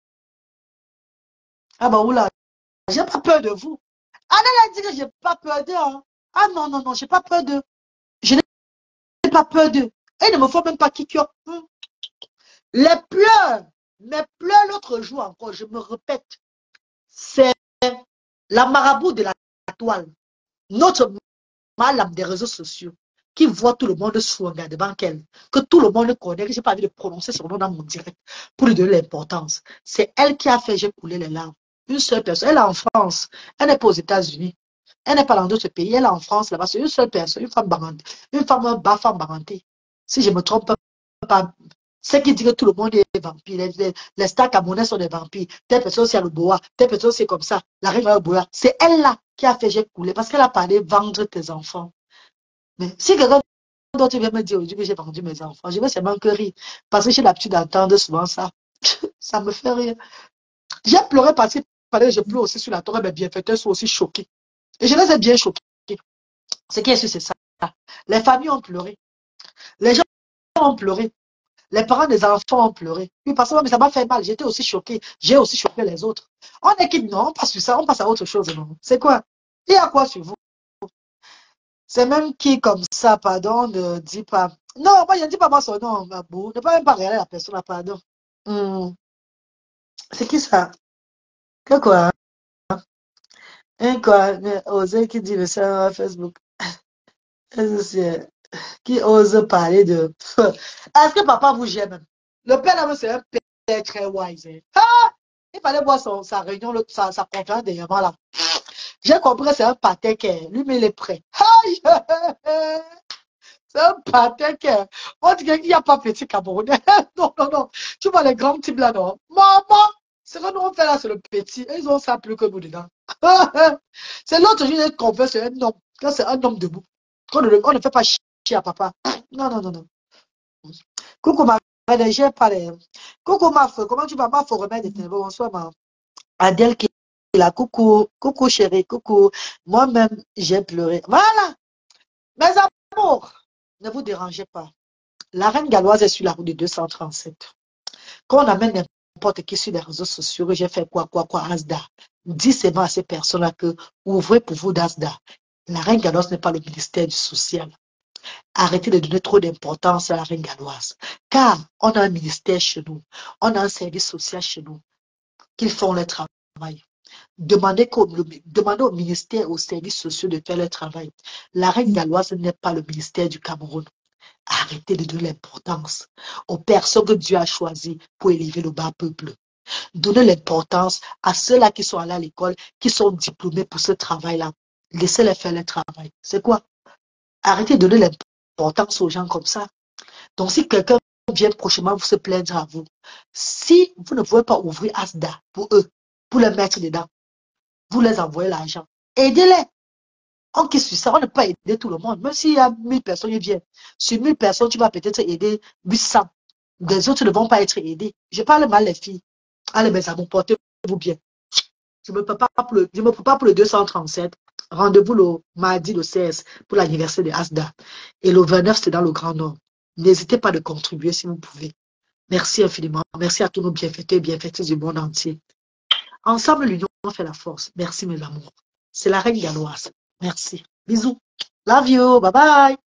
Ah bah oula, j'ai pas peur de vous. Anna a dit que j'ai pas peur d'eux. Hein. Ah non, non, non, j'ai pas peur d'eux. Je n'ai pas peur d'eux. Et ne me font même pas kick-up. Les pleurs, mes pleurs l'autre jour encore, je me répète, c'est la marabout de la toile, notre malade des réseaux sociaux, qui voit tout le monde sous un devant qu'elle, que tout le monde connaît, que je n'ai pas envie de prononcer son nom dans mon direct pour lui donner l'importance. C'est elle qui a fait, j'ai coulé les larmes. Une seule personne, elle est en France, elle n'est pas aux États-Unis. Elle n'est pas dans d'autres pays, elle est en France, là-bas, c'est une seule personne, une femme bas femme baranté. Si je ne me trompe pas, c'est qui dit que tout le monde est vampire, les stars camerounais sont des vampires, telle personne c'est le boa, telle personne c'est comme ça, la reine le boa. C'est elle là qui a fait j'ai coulé parce qu'elle a parlé vendre tes enfants. Mais si quelqu'un d'autre vient me dire aujourd'hui que j'ai vendu mes enfants, je vais seulement que rire parce que j'ai l'habitude d'entendre souvent ça. Ça me fait rire. J'ai pleuré parce que je pleure aussi sur la torre, mes bienfaiteurs sont aussi choqués. Et je les ai bien choqués. Ce qui est sûr, c'est ça. Les familles ont pleuré. Les gens ont pleuré. Les parents des enfants ont pleuré. Oui, parce que mais ça m'a fait mal. J'étais aussi choquée. J'ai aussi choqué les autres. On est qui non, on passe sur ça, on passe à autre chose. C'est quoi? Il y a quoi sur vous? C'est même qui comme ça, pardon, ne dit pas. Non, moi je ne dis pas moi son nom, Mabou. Ne pas même pas regarder la personne, pardon. C'est qui ça? Que quoi? Hein, quoi? Osez qui dit le ça Facebook. Qui ose parler de. Est-ce que papa vous gère même? Le père là, c'est un père très wise. Hein. Ah! Il fallait voir sa réunion, sa conférence dernièrement là. J'ai compris que c'est un patin qui est. Lui, mais il est prêt. C'est un patin qui est. On dit qu'il n'y a pas petit Camerounais. Non, non, non. Tu vois les grands types là, non? Maman! Ce que nous on fait là, c'est le petit. Ils ont ça plus que nous dedans. C'est l'autre jour, j'ai compris, c'est un homme. Là, c'est un homme debout. On ne fait pas chier à papa. Non, non, non, non. Coucou ma reine, j'ai parlé. Coucou ma feu, comment tu vas? Ma feu remède de bonsoir ma. Adèle qui est là, coucou, coucou chérie, coucou. Moi-même, j'ai pleuré. Voilà, mes amours, ne vous dérangez pas. La reine galloise est sur la route de 237. Quand on amène n'importe qui sur les réseaux sociaux, j'ai fait quoi, Asda. Dis seulement à ces personnes-là que ouvrez pour vous d'Asda. La reine galloise n'est pas le ministère du social. Arrêtez de donner trop d'importance à la reine galloise. Car on a un ministère chez nous. On a un service social chez nous. Qu'ils font le travail. Demandez au ministère, aux services sociaux de faire leur travail. La reine galloise n'est pas le ministère du Cameroun. Arrêtez de donner l'importance aux personnes que Dieu a choisies pour élever le bas peuple. Donnez l'importance à ceux-là qui sont allés à l'école, qui sont diplômés pour ce travail-là. Laissez-les faire le travail. C'est quoi? Arrêtez de donner l'importance aux gens comme ça. Donc, si quelqu'un vient prochainement vous se plaindre à vous, si vous ne pouvez pas ouvrir Asda pour eux, pour les mettre dedans, vous les envoyez l'argent. Aidez-les. On qui suit ça, on ne peut pas aider tout le monde. Même s'il y a 1000 personnes qui viennent, sur 1000 personnes, tu vas peut-être aider 800. Les autres ne vont pas être aidés. Je parle mal les filles. Allez, mes amours, portez-vous bien. Je ne me prépare pour le 237. Rendez-vous le mardi le 16 pour l'anniversaire de Asda. Et le 29, c'est dans le Grand Nord. N'hésitez pas de contribuer si vous pouvez. Merci infiniment. Merci à tous nos bienfaiteurs et bienfaiteuses du monde entier. Ensemble, l'union fait la force. Merci, mes amours. C'est la reine galloise. Merci. Bisous. Love you. Bye bye.